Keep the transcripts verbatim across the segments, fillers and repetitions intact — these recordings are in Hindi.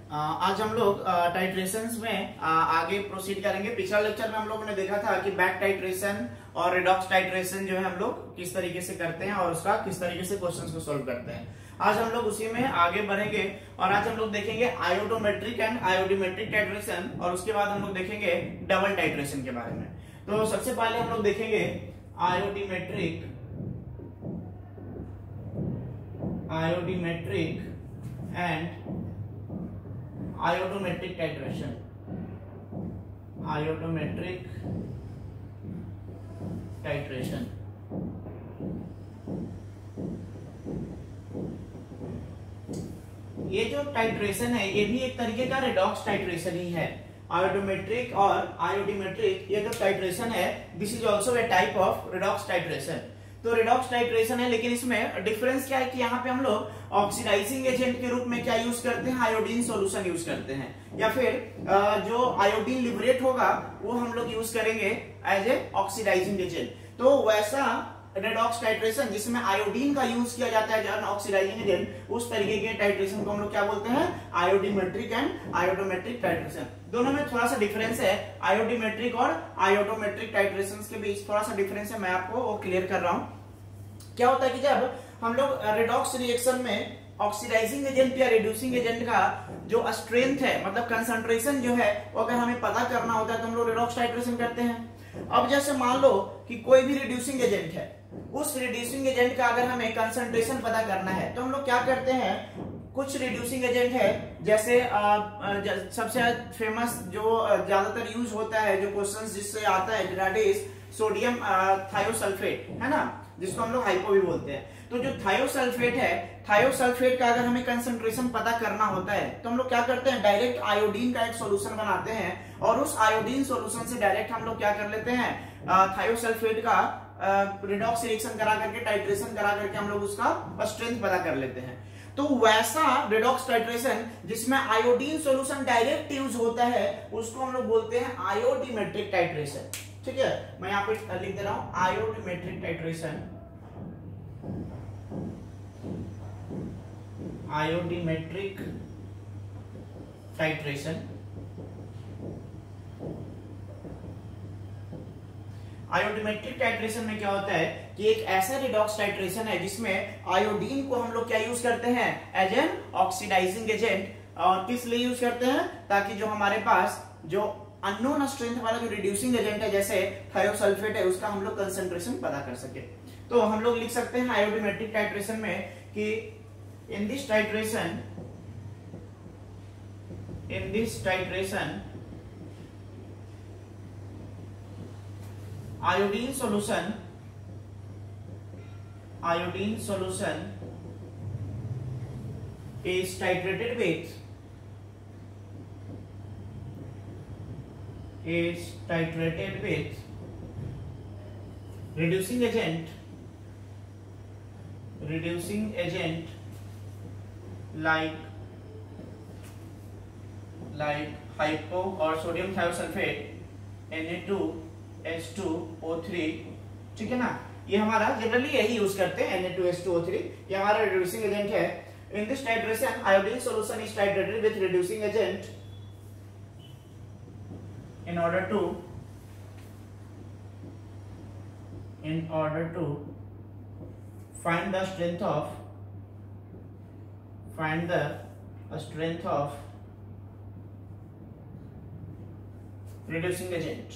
आ, आज हम लोग टाइट्रेशंस में आ, आगे प्रोसीड करेंगे। पिछला लेक्चर में हम लोगों ने देखा था कि बैक टाइट्रेशन और रिडॉक्स टाइट्रेशन जो है हम लोग किस तरीके से करते हैं और उसका किस तरीके से क्वेश्चंस को सोल्व करते हैं। आज हम लोग उसी में आगे बढ़ेंगे और आज हम लोग देखेंगे आयोडोमेट्रिक एंड आयोडीमेट्रिक टाइट्रेशन और उसके बाद हम लोग देखेंगे डबल टाइट्रेशन के बारे में। तो सबसे पहले हम लोग देखेंगे iodimetric iodimetric and iodometric titration iodometric titration ये जो टाइट्रेशन है ये भी एक तरीके का रिडॉक्स टाइट्रेशन ही है। आयोडोमेट्रिक और आयोडीमेट्रिक ये जो टाइट्रेशन है this is also a type of redox titration. तो रिडॉक्स टाइट्रेशन है, लेकिन इसमें डिफरेंस क्या है कि यहाँ पे हम लोग ऑक्सीडाइजिंग एजेंट के रूप में क्या यूज करते हैं, आयोडीन सॉल्यूशन यूज करते हैं, या फिर जो आयोडीन लिबरेट होगा वो हम लोग यूज करेंगे एज ए ऑक्सीडाइजिंग एजेंट। तो वैसा रिडॉक्स टाइट्रेशन जिसमें आयोडीन का यूज किया जाता है एज ऑक्सीडाइजिंग एजेंट, उस तरीके के टाइट्रेशन को हम लोग क्या बोलते हैं, आयोडीमेट्रिक एंड आयोडोमेट्रिक टाइट्रेशन। दोनों में थोड़ा सा डिफरेंस है, आयोडीमेट्रिक और आयोडोमेट्रिक टाइट्रेशन के बीच थोड़ा सा डिफरेंस है, मैं आपको वो क्लियर कर रहा हूं। क्या होता है कि जब हम लोग रिडॉक्स रिएक्शन में ऑक्सीडाइजिंग एजेंट या रिड्यूसिंग एजेंट का जो स्ट्रेंथ है, मतलब कंसंट्रेशन जो है, वो अगर हमें पता करना होता है तो हम लोग रिडॉक्स टाइट्रेशन करते हैं। अब जैसे मान लो कि कोई भी रिड्यूसिंग एजेंट है, उस रिड्यूसिंग एजेंट का अगर हमें कंसंट्रेशन पता करना है तो हम लोग क्या करते हैं, कुछ रिड्यूसिंग एजेंट है जैसे आ, आ, सबसे फेमस जो ज्यादातर यूज होता है, जो क्वेश्चंस जिससे आता है, दैट इज सोडियम थायोसल्फेट, है ना, जिसको हम लोग हाइपो भी बोलते हैं। तो जो थायोसल्फेट है, थायोसल्फेट का अगर हमें कंसंट्रेशन पता करना होता है तो हम लोग क्या करते हैं, डायरेक्ट आयोडीन का एक सॉल्यूशन बनाते हैं और उस आयोडीन सॉल्यूशन से डायरेक्ट हम लोग क्या कर लेते हैं, थायोसल्फेट का रिडॉक्स रिएक्शन करा करके, टाइट्रेशन करा करके हम लोग उसका स्ट्रेंथ पता कर लेते हैं। तो वैसा रिडॉक्स टाइट्रेशन जिसमें आयोडीन सॉल्यूशन डायरेक्ट यूज होता है उसको हम लोग बोलते हैं आयोडीमेट्रिक टाइट्रेशन। ठीक है, मैं यहाँ पे लिख दे रहा हूं iodimetric titration. Iodimetric titration iodimetric titration में क्या होता है कि एक ऐसा रिडॉक्स टाइट्रेशन है जिसमें आयोडीन को हम लोग क्या यूज करते हैं, एज एन ऑक्सीडाइजिंग एजेंट। और किस लिए यूज करते हैं, ताकि जो हमारे पास जो अननोन स्ट्रेंथ वाला जो रिड्यूसिंग एजेंट है जैसे थायोसल्फेट है, उसका हम लोग कंसंट्रेशन पता कर सके। तो हम लोग लिख सकते हैं आयोडीमेट्रिक टाइट्रेशन में कि in this titration in this titration iodine solution iodine solution is titrated with is titrated with reducing agent reducing agent like like hypo or sodium thiosulfate N A two H two O three, ठीक है ना, ये हमारा जनरली यही यूज करते हैं, N A two H two O three, ये हमारा रिड्यूसिंग एजेंट है। In this titration iodine solution is titrated with reducing agent in order to in order to find the strength of find the strength of reducing agent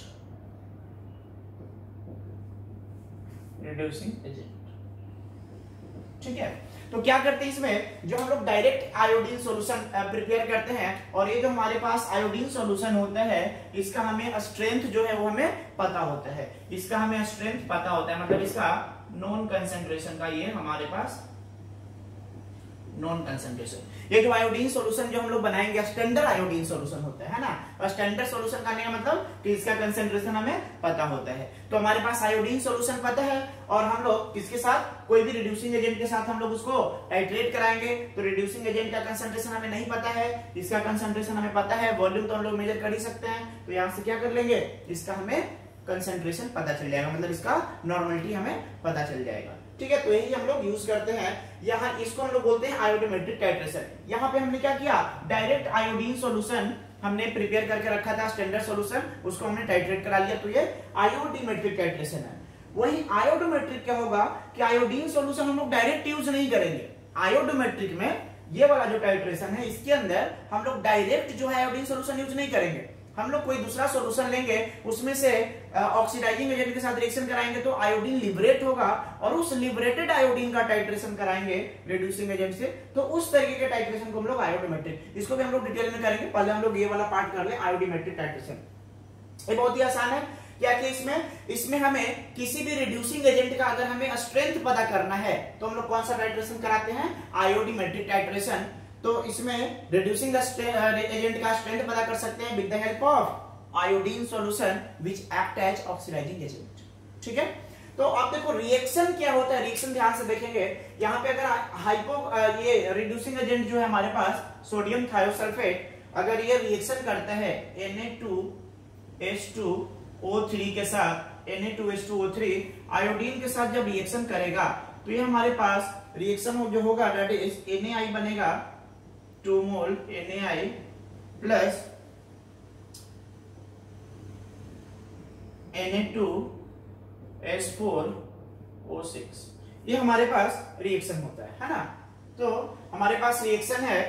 reducing agent। ठीक है, तो क्या करते हैं इसमें, जो हम लोग डायरेक्ट आयोडीन सॉल्यूशन प्रिपेयर करते हैं और ये जो हमारे पास आयोडीन सॉल्यूशन होता है इसका हमें स्ट्रेंथ जो है वो हमें पता होता है, इसका हमें स्ट्रेंथ पता होता है, मतलब इसका नॉन कंसंट्रेशन का ये हमारे पास नॉन कंसंट्रेशन। ये जो आयोडीन सॉल्यूशन जो हम लोग बनाएंगे स्टैंडर्ड आयोडीन सॉल्यूशन होता है ना, और स्टैंडर्ड सॉल्यूशन करने का मतलब कि इसका कंसंट्रेशन हमें पता होता है। तो हमारे पास आयोडीन सॉल्यूशन पता है और हम लोग किसके साथ, कोई भी रिड्यूसिंग एजेंट के साथ हम लोग उसको टाइट्रेट कराएंगे। तो रिड्यूसिंग एजेंट का कंसंट्रेशन हमें नहीं पता है, इसका कंसंट्रेशन हमें पता है, वॉल्यूम तो हम लोग मेजर कर ही सकते हैं। तो यहाँ से क्या कर लेंगे, इसका हमें कंसंट्रेशन पता चल जाएगा, मतलब इसका नॉर्मलिटी हमें पता चल जाएगा। ठीक ठीक है, तो यही हम लोग यूज करते हैं। यहाँ इसको हम लोग बोलते हैं आयोडोमेट्रिक टाइट्रेशन। यहाँ पे हमने क्या किया, डायरेक्ट आयोडीन सॉल्यूशन हमने प्रिपेयर करके रखा था, स्टैंडर्ड सॉल्यूशन, उसको हमने टाइट्रेट करा लिया, तो ये आयोडीमेट्रिक टाइट्रेशन है। वही आयोडोमेट्रिक क्या होगा कि आयोडीन सॉल्यूशन हम लोग डायरेक्ट यूज नहीं करेंगे। आयोडोमेट्रिक में ये वाला जो टाइट्रेशन है, इसके अंदर हम लोग डायरेक्ट जो है आयोडीन सॉल्यूशन यूज नहीं करेंगे, हम लोग कोई दूसरा सॉल्यूशन लेंगे, उसमें से ऑक्सीडाइजिंग एजेंट के साथ रिएक्शन कराएंगे तो आयोडीन लिबरेट होगा, और उस लिबरेटेड आयोडीन का टाइट्रेशन कराएंगे रिड्यूसिंग एजेंट से, तो उस तरीके के टाइट्रेशन को हम लोग आयोडोमेट्रिक, इसको भी हम लोग डिटेल में करेंगे। पहले हम लोग ये वाला पार्ट कर ले, आयोडोमेट्रिक टाइट्रेशन। ये बहुत ही आसान है। क्या कि इसमें इसमें हमें किसी भी रिड्यूसिंग एजेंट का अगर हमें स्ट्रेंथ पता करना है तो हम लोग कौन सा टाइट्रेशन कराते हैं, आयोडोमेट्रिक टाइट्रेशन। तो इसमें रिड्यूसिंग एजेंट का स्ट्रेंथ पता कर सकते हैं with the help of iodine solution which act as oxidising agent. ठीक है, तो आप देखो रिएक्शन क्या होता है, रिएक्शन ध्यान से देखेंगे। यहाँ पे अगर हाइपो ये रिड्यूसिंग एजेंट जो है हमारे पास सोडियम थायोसल्फेट, अगर ये रिएक्शन करता है N A two H two O three के साथ, N A two H two O three iodine के साथ जब रिएक्शन करेगा तो ये हमारे पास रिएक्शन जो होगा that is N A I बनेगा two mole N A I plus N A two H four O six. ये हमारे पास रिएक्शन होता है, है ना। तो हमारे पास रिएक्शन है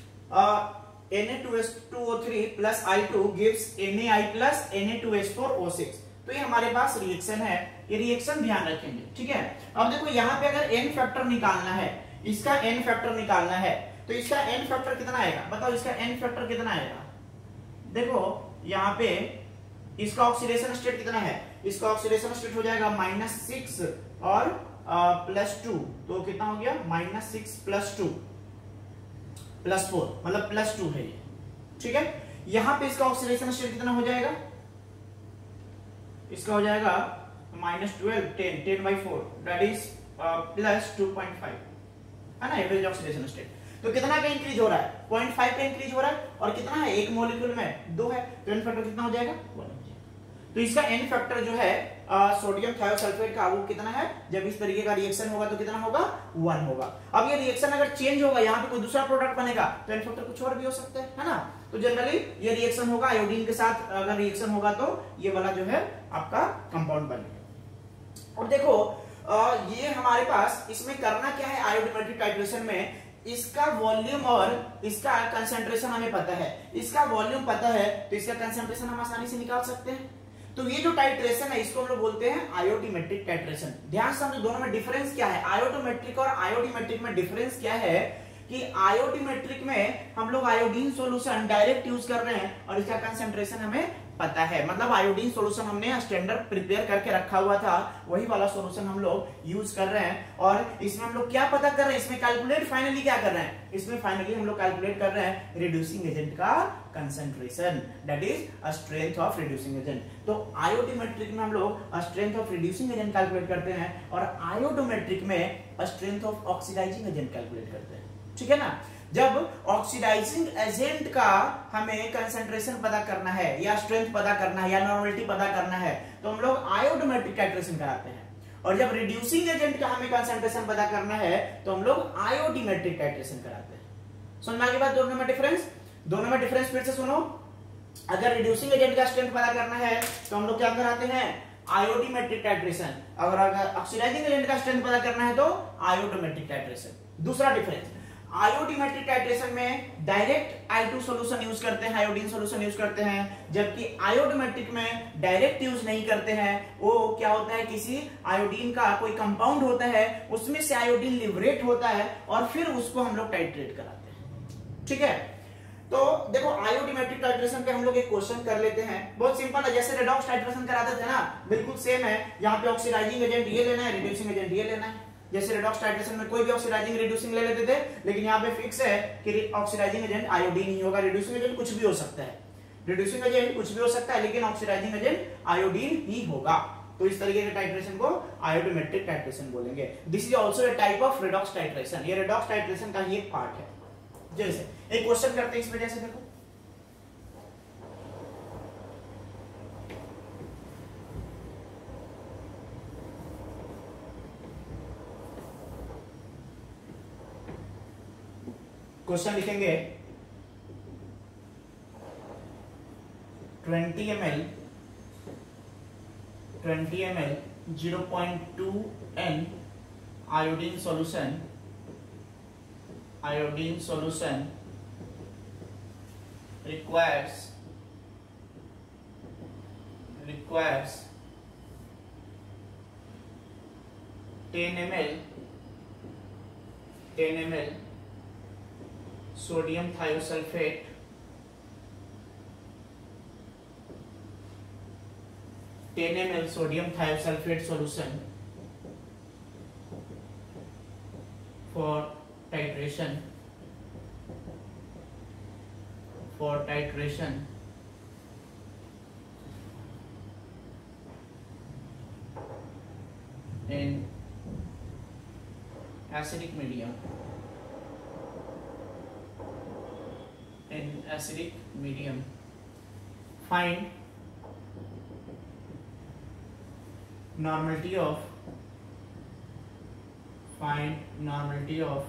N A two H two O three plus I two gives N A I plus N A two H four O six. तो ये हमारे पास रिएक्शन है, ये रिएक्शन ध्यान रखेंगे। ठीक है, अब देखो यहाँ पे अगर एन फैक्टर निकालना है, इसका एन फैक्टर निकालना है, तो इसका एन फैक्टर कितना आएगा, बताओ इसका एन फैक्टर कितना आएगा। देखो यहाँ पे इसका ऑक्सीडेशन स्टेट कितना है, इसका ऑक्सीडेशन स्टेट हो जाएगा माइनस सिक्स और प्लस टू, तो कितना हो गया minus six plus two plus four, मतलब प्लस टू है ये। ठीक है, यहां पे इसका ऑक्सीडेशन स्टेट कितना हो जाएगा, इसका हो जाएगा minus twelve, ten, ten by four that is plus two point five, है ना, एवरेज ऑक्सीडेशन स्टेट। तो कितना का इंक्रीज हो रहा है, पॉइंट फाइव का इंक्रीज हो रहा है, और कितना है एक मॉलिक्यूल में दो है, तो एन फैक्टर कितना हो जाएगा वन। तो इसका एन फैक्टर जो है सोडियम थायोसल्फेट का वो कितना है, जब इस तरीके का रिएक्शन होगा तो कितना होगा वन होगा। अब ये रिएक्शन अगर चेंज होगा, यहाँ पे कोई दूसरा प्रोडक्ट बनेगा तो एन फैक्टर कुछ और भी हो सकता है, है ना। तो जनरली ये रिएक्शन होगा आयोडीन के साथ, अगर रिएक्शन होगा तो ये वाला जो है आपका कंपाउंड बनेगा। और देखो आ, ये हमारे पास इसमें करना क्या है, आयोडोमेट्रिक टाइट्रेशन में इसका वॉल्यूम और इसका कंसंट्रेशन हमें पता है, इसका वॉल्यूम पता है तो इसका कंसंट्रेशन हम आसानी से निकाल सकते हैं। तो ये जो टाइट्रेशन है इसको हम लोग बोलते हैं आयोडोमेट्रिक टाइट्रेशन। ध्यान से समझो दोनों में डिफरेंस क्या है, आयोडोमेट्रिक और आयोडीमेट्रिक में डिफरेंस क्या है कि आयोडोमेट्रिक में हम लोग आयोडीन सॉल्यूशन डायरेक्ट यूज कर रहे हैं और इसका कंसंट्रेशन हमें पता है, मतलब आयोडीन सॉल्यूशन हमने स्टैंडर्ड प्रिपेयर करके रखा हुआ था, वही वाला सॉल्यूशन हम लोग यूज कर रहे हैं। और इसमें हम लोग क्या पता कर रहे हैं, इसमें कैलकुलेट फाइनली क्या कर रहे हैं, इसमें फाइनली हम लोग कैलकुलेट कर रहे हैं रिड्यूसिंग एजेंट का concentration, that is strength of reducing agent. तो आयोडोमेट्रिक में हम लोग strength of reducing agent calculate करते हैं और आयोडोमेट्रिक में strength of oxidising agent calculate करते हैं। ठीक है ना, जब ऑक्सीडाइजिंग एजेंट का हमें कंसंट्रेशन पता करना है या स्ट्रेंथ पता करना है या नॉर्मलिटी पता करना है तो हम लोग आयोडोमेट्रिक टाइट्रेशन कराते हैं, और जब रिड्यूसिंग एजेंट का हमें कंसंट्रेशन पता करना है तो हम लोग आयोडीमेट्रिक टाइट्रेशन कराते हैं। समझ में आ गई बात, दोनों में डिफरेंस, दोनों में डिफरेंस फिर से सुनो। अगर रिड्यूसिंग एजेंट का स्ट्रेंथ पता करना है तो हम लोग क्या कराते हैं, आयोडीमेट्रिक टाइट्रेशन, अगर अगर ऑक्सीडाइजिंग एजेंट का स्ट्रेंथ पता करना है तो आयोडोमेट्रिक टाइट्रेशन। दूसरा डिफरेंस, आयोडीमेट्रिक टाइट्रेशन में direct I two solution use करते हैं, आयोडीन सॉल्यूशन यूज करते हैं, जबकि आयोडोमेट्रिक में डायरेक्ट यूज नहीं करते हैं। वो क्या होता है, किसी आयोडीन का कोई कंपाउंड होता है, उसमें से आयोडीन लिबरेट होता है और फिर उसको हम लोग टाइट्रेट कराते हैं। ठीक है, तो देखो आयोडीमेट्रिक टाइट्रेशन पे हम लोग एक क्वेश्चन कर लेते हैं, बहुत सिंपल है, जैसे रेडॉक्स टाइट्रेशन कराते थे ना, बिल्कुल सेम है। यहाँ पे ऑक्सीडाइजिंग एजेंट ये लेना है, रिड्यूसिंग एजेंट ये लेना है। जैसे रेडॉक्स टाइट्रेशन में कोई भी ऑक्सीडाइजिंग रिड्यूसिंग ले लेते थे, लेकिन यहाँ पे फिक्स है कि ऑक्सीडाइजिंग एजेंट आयोडीन ही होगा, रिड्यूसिंग एजेंट कुछ भी हो सकता है, रिड्यूसिंग एजेंट कुछ भी हो सकता है, लेकिन ऑक्सीडाइजिंग एजेंट आयोडीन ही होगा। तो इस तरीके के टाइट्रेशन को आयोडोमेट्रिक टाइट्रेशन बोलेंगे। This is also a type of redox titration, ये रेडॉक्स टाइट्रेशन का ही एक पार्ट है। जैसे एक क्वेश्चन करते हैं इस वजह से, देखो क्वेश्चन लिखेंगे twenty M L twenty M L zero point two N iodine solution iodine solution requires requires ten milliliters ten milliliters sodium thiosulfate ten milliliters sodium thiosulfate solution for titration for titration in acidic medium in acidic medium. Find normality of find normality of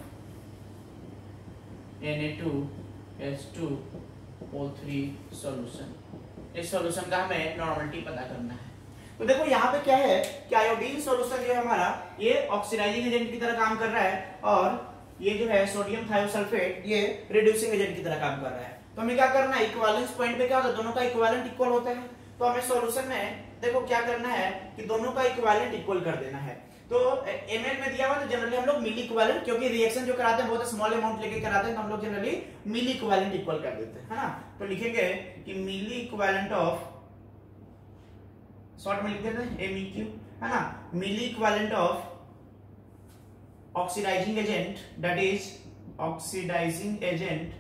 N A two H two O three solution. इस सॉल्यूशन का हमें नॉर्मलिटी पता करना है। तो देखो यहाँ पे क्या है कि आयोडीन सॉल्यूशन जो है हमारा ये ऑक्सीडाइजिंग एजेंट की तरह काम कर रहा है और ये जो है सोडियम थायोसल्फेट ये रिड्यूसिंग एजेंट की तरह काम कर रहा है। तो हमें क्या करना है, इक्विवेलेंस पॉइंट पे क्या होता है, दोनों का इक्विवेलेंट इक्वल होता है। तो हमें सॉल्यूशन में देखो क्या करना है कि दोनों का इक्विवेलेंट इक्वल कर देना है। तो एमएल में दिया हुआ तो जनरली हम लोग मिली इक्विवेलेंट, क्योंकि रिएक्शन जो कराते हैं बहुत स्मॉल अमाउंट लेके कराते हैं तो हम लोग जनरली मिली इक्विवेलेंट इक्वल कर देते हैं, है ना। तो लिखेंगे कि मिली इक्विवेलेंट ऑफ, शॉर्ट में लिख देते हैं एम ई क्यू, है ना, milliequivalent of oxidising agent, that is oxidising agent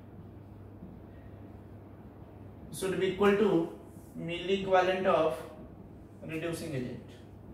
should be equal to milli equivalent of reducing agent।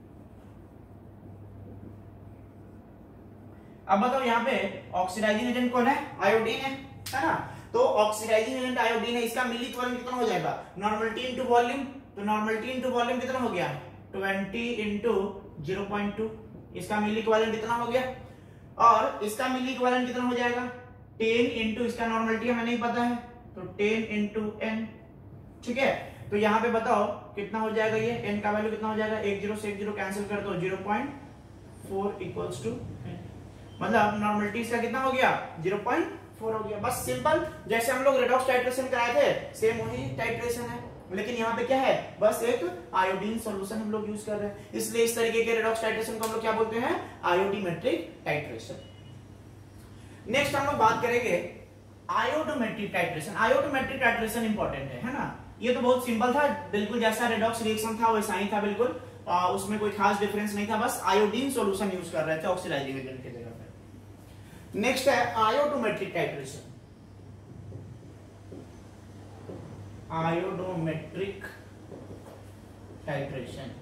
अब बताओ यहाँ पे ऑक्सीडाइजिंग एजेंट कौन है, आयोडीन है, है ना। तो ऑक्सीडाइजिंग एजेंट आयोडीन है, इसका मिली इक्विवेलेंट कितना हो जाएगा, नॉर्मलिटी इनटू वॉल्यूम। तो नॉर्मलिटी इनटू वॉल्यूम कितना हो गया, twenty into zero point two, इसका मिली इक्विवेलेंट कितना हो गया, और इसका मिली इक्विवेलेंट कितना हो जाएगा, टेन इनटू इसका नॉर्मलिटी हमें नहीं पता है तो टेन इनटू एन, ठीक है। तो यहाँ पे बताओ कितना हो जाएगा, ये n का वैल्यू कितना हो जाएगा, एक जीरो से एक जीरो कैंसिल कर दो, zero point four equals to, मतलब नॉर्मलिटी इसका कितना हो गया, ज़ीरो पॉइंट फोर हो गया। बस सिंपल, जैसे हम लोग रेडॉक्स टाइट्रेशन कराए थे सेम वही टाइट्रेशन है, लेकिन यहाँ पे क्या है, बस एक आयोडीन सॉल्यूशन हम लोग यूज कर रहे हैं, इसलिए इस तरीके के रेडॉक्स टाइट्रेशन को हम लोग क्या बोलते हैं, आयोडीमेट्रिक टाइट्रेशन। नेक्स्ट हम लोग बात करेंगे iodometric titration. Iodometric titration important है, है ना। ये तो बहुत सिंपल था, बिल्कुल जैसा रेडॉक्स रिएक्शन था वैसा ही था, बिल्कुल आ, उसमें कोई खास डिफरेंस नहीं था, बस आयोडीन सॉल्यूशन यूज कर रहे थे ऑक्सीडाइजिंग एजेंट की जगह पे। नेक्स्ट है iodometric titration. Iodometric titration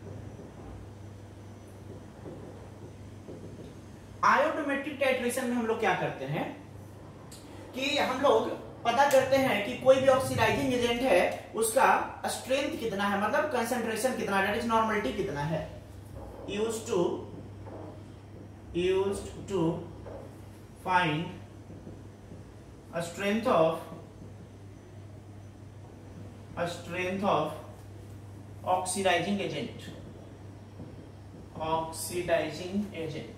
iodometric titration में हम लोग क्या करते हैं कि हम लोग पता करते हैं कि कोई भी ऑक्सीडाइजिंग एजेंट है उसका स्ट्रेंथ कितना है, मतलब कंसंट्रेशन कितना है, दैट इज नॉर्मलिटी कितना है, used to used to find a strength of a strength of oxidising agent oxidising agent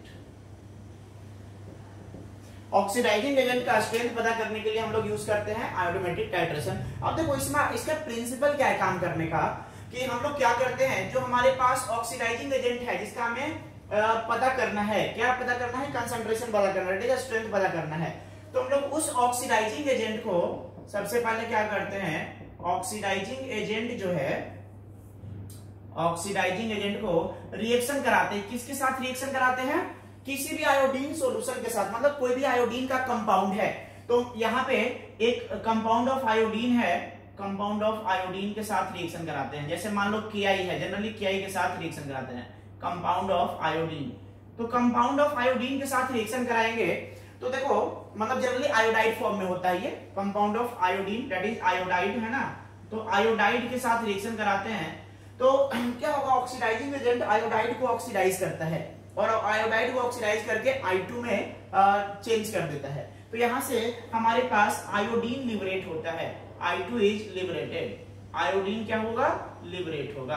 oxidising agent का स्ट्रेंथ पता करने के लिए हम लोग यूज करते हैं आयोडोमेट्रिक टाइट्रेशन। अब देखो इसमें इसका प्रिंसिपल क्या है काम करने का, कि हम लोग क्या करते हैं, जो हमारे पास ऑक्सीडाइजिंग एजेंट है जिसका हमें पता करना है, क्या पता करना है, कंसंट्रेशन पता करना है, स्ट्रेंथ पता करना है। तो हम लोग उस ऑक्सीडाइजिंग एजेंट को सबसे पहले क्या करते हैं, ऑक्सीडाइजिंग एजेंट जो है ऑक्सीडाइजिंग एजेंट को रिएक्शन कराते हैं, किसके साथ रिएक्शन कराते हैं, किसी भी आयोडीन सॉल्यूशन के साथ, मतलब कोई भी आयोडीन का कंपाउंड है। तो यहाँ पे एक कंपाउंड ऑफ आयोडीन है, कंपाउंड ऑफ आयोडीन के साथ रिएक्शन कराते हैं, जैसे मान लो के आई है, जनरली के आई के साथ रिएक्शन कराते हैं, कंपाउंड ऑफ आयोडीन। तो कंपाउंड ऑफ आयोडीन के साथ रिएक्शन कराएंगे तो देखो मतलब जनरली आयोडाइड फॉर्म में होता है ये compound of iodine, that is iodide, है ना। तो आयोडाइड के साथ रिएक्शन कराते हैं तो क्या होगा, ऑक्सीडाइजिंग एजेंट आयोडाइड को ऑक्सीडाइज करता है और आयोडाइड को ऑक्सीडाइज करके आई टू में चेंज कर देता है। तो यहां से हमारे पास आयोडीन लिबरेट होता है, I two is liberated, iodine क्या होगा, लिबरेट होगा।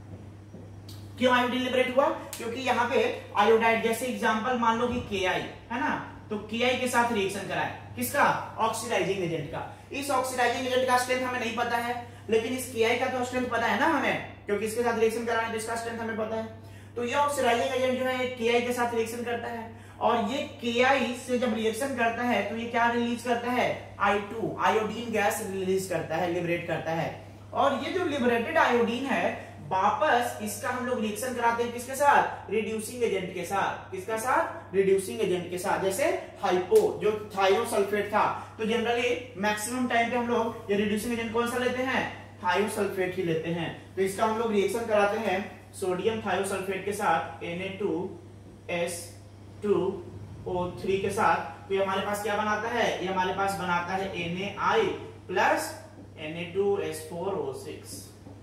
क्यों आयोडीन लिबरेट हुआ, क्योंकि यहाँ पे आयोडाइड, जैसे एग्जांपल मान लो कि के आई है ना, तो के आई के साथ रिएक्शन कराए, किसका, ऑक्सीडाइजिंग एजेंट का। इस ऑक्सीडाइजिंग एजेंट का स्ट्रेंथ हमें नहीं पता है, लेकिन इस के आई का तो स्ट्रेंथ पता है ना हमें, क्योंकि इसके साथ रिएक्शन कराना है तो इसका स्ट्रेंथ हमें पता है। तो ये ऑक्सीडाइजिंग एजेंट जो है के आई के साथ रिएक्शन करता है, और ये के आई से जब रिएक्शन करता है तो ये क्या रिलीज करता है, I two, iodine gas release करता है, लिबरेट करता है। और ये जो लिबरेटेड आयोडीन है वापस इसका हम लोग रिएक्शन कराते हैं किसके साथ, रिड्यूसिंग एजेंट के साथ, किसका साथ, रिड्यूसिंग एजेंट के साथ। जैसे हाइपो जो थायोसल्फेट था, तो जनरली मैक्सिमम टाइम पे हम लोग ये रिड्यूसिंग एजेंट कौन सा लेते हैं, थायोसल्फेट ही लेते हैं। तो इसका हम लोग रिएक्शन कराते हैं सोडियम थायोसल्फेट के साथ N A two S two O three के साथ, तो ये हमारे पास क्या बनाता है, ये हमारे पास बनाता है N A I plus N A two S four O six,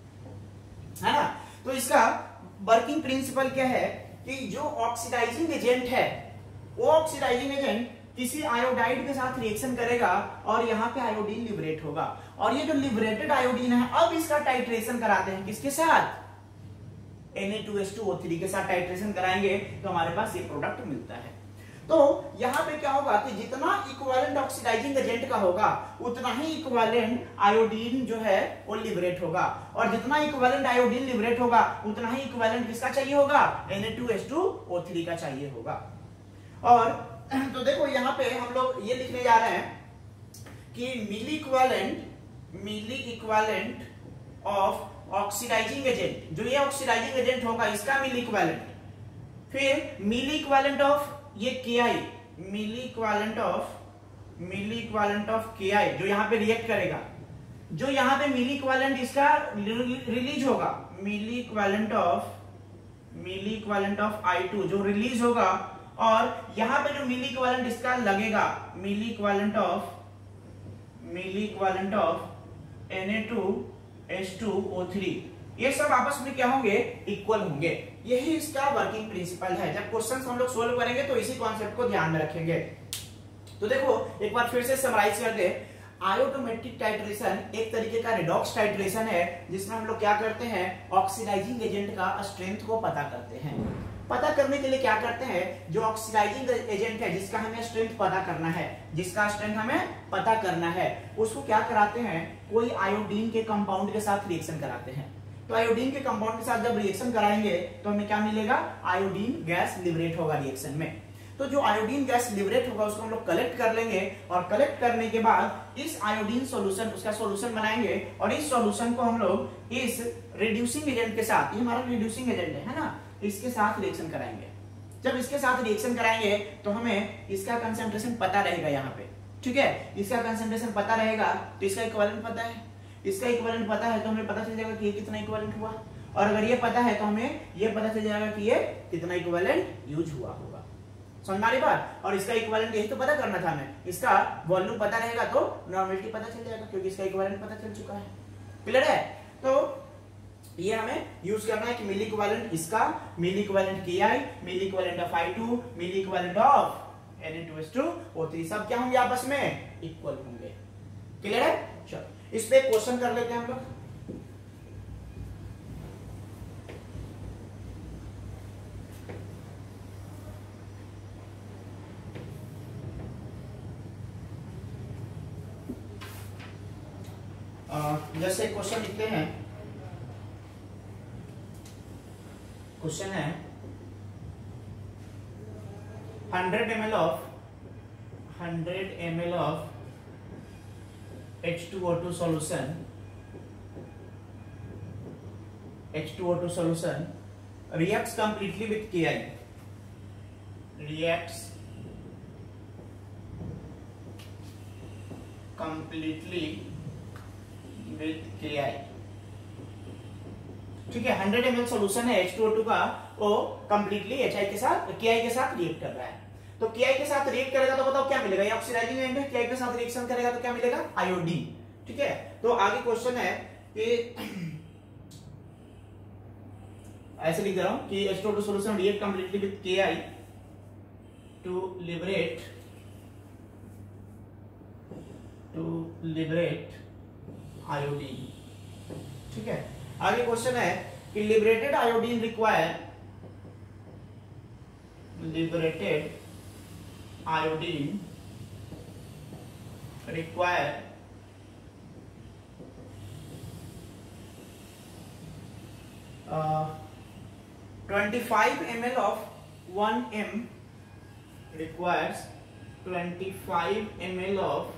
है ना। तो इसका वर्किंग प्रिंसिपल क्या है कि जो ऑक्सीडाइजिंग एजेंट है वो ऑक्सीडाइजिंग एजेंट किसी आयोडाइड के साथ रिएक्शन करेगा और यहाँ पे आयोडीन लिबरेट होगा, और ये जो लिबरेटेड आयोडीन है अब इसका टाइट्रेशन कराते हैं किसके साथ, N A two S two O three के साथ टाइट्रेशन कराएंगे तो हमारे पास ये प्रोडक्ट मिलता है। तो यहाँ पे क्या होगा कि जितना इक्विवेलेंट ऑक्सीडाइजिंग एजेंट का होगा उतना ही इक्विवेलेंट आयोडीन जो है वो लिबरेट होगा, और जितना इक्विवेलेंट आयोडीन लिबरेट होगा उतना ही इक्विवेलेंट किसका चाहिए होगा, N A two S two O three का चाहिए होगा। और तो देखो यहाँ पे हम लोग ये लिखने जा रहे हैं कि milliequivalent milliequivalent of oxidising agent, जो ये ऑक्सीडाइजिंग एजेंट होगा इसका मिली इक्विवेलेंट, फिर मिली इक्विवेलेंट ऑफ ये K I, milliequivalent of milliequivalent of K I जो यहाँ पे रिएक्ट करेगा, जो यहाँ पे मिली इक्विवेलेंट इसका रिलीज होगा, milliequivalent of milliequivalent of I two जो रिलीज होगा, और यहाँ पे जो मिली इक्विवेलेंट इसका लगेगा, milliequivalent of milliequivalent of N A two S two O three, ये सब आपस में क्या होंगे, इक्वल होंगे। यही इसका वर्किंग प्रिंसिपल है। जब क्वेश्चंस हम लोग सोल्व करेंगे तो इसी कॉन्सेप्ट को ध्यान में रखेंगे। तो देखो एक बार फिर से समराइज कर दे, आयोटोमेट्रिक टाइट्रेशन एक तरीके का रिडॉक्स टाइट्रेशन है जिसमें हम लोग क्या करते हैं, ऑक्सीडाइजिंग एजेंट का स्ट्रेंथ को पता करते हैं। पता करने के लिए क्या करते हैं, जो ऑक्सीडाइजिंग एजेंट है जिसका हमें स्ट्रेंथ पता करना है, जिसका स्ट्रेंथ हमें पता करना है, उसको क्या कराते हैं, कोई आयोडीन के कंपाउंड के साथ रिएक्शन कराते हैं। तो आयोडीन के कंपाउंड के साथ जब रिएक्शन कराएंगे तो हमें क्या मिलेगा, आयोडीन गैस लिबरेट होगा रिएक्शन में। तो जो आयोडीन गैस लिबरेट होगा उसको हम लोग कलेक्ट कर लेंगे, और कलेक्ट करने के बाद इस आयोडीन सॉल्यूशन उसका सॉल्यूशन बनाएंगे, और इस सॉल्यूशन को हम लोग इस रिड्यूसिंग एजेंट के साथ, ये हमारा रिड्यूसिंग एजेंट है, है ना, इसके साथ रिएक्शन कराएंगे। जब इसके साथ रिएक्शन कराएंगे तो हमें इसका कंसंट्रेशन पता रहेगा यहाँ पे, ठीक है, इसका कंसंट्रेशन पता रहेगा तो इसका इक्विवेलेंट पता है, इसका इक्विवेलेंट पता है तो हमें पता चल जाएगा कि ये कितना इक्विवेलेंट हुआ, और अगर ये पता है तो हमें ये पता चल जाएगा कि ये कितना इक्विवेलेंट यूज हुआ होगा। समझ में आ रही बात। और इसका इक्विवेलेंट यही तो पता करना था हमें, इसका वॉल्यूम पता रहेगा तो नॉर्मेलिटी पता चल जाएगा क्योंकि इसका इक्विवेलेंट पता चल चुका है। क्लियर है। तो ये हमें यूज करना है कि मिली इक्विवेलेंट इसका, milliequivalent K I, milliequivalent of I two, milliequivalent of N A two S two O three, सब क्या होंगे आपस में, इक्वल होंगे। क्लियर है। चलो इस पे क्वेश्चन कर लेते हैं हम लोग। जैसे क्वेश्चन लिखते हैं, क्वेश्चन है hundred M L of hundred M L of H two O two solution H two O two solution reacts completely with K I, reacts completely with K I, ठीक है। हंड्रेड एम एल सोल्यूशन है एच टू ओ टू का, वो कंप्लीटली एच आई के साथ के आई के साथ रिएक्ट कर रहा है। तो के आई के साथ रिएक्ट करेगा तो बताओ क्या मिलेगा, ये ऑक्सीडाइजिंग एजेंट है, के आई के साथ रिएक्शन करेगा तो क्या मिलेगा, आयोडीन। ठीक है। तो आगे क्वेश्चन है कि ऐसे लिख रहा हूं कि H two O two solution react completely with K I to liberate to liberate iodine. ठीक है, आगे क्वेश्चन है कि liberated iodine require liberated iodine require uh, twenty-five milliliters of one m requires twenty-five milliliters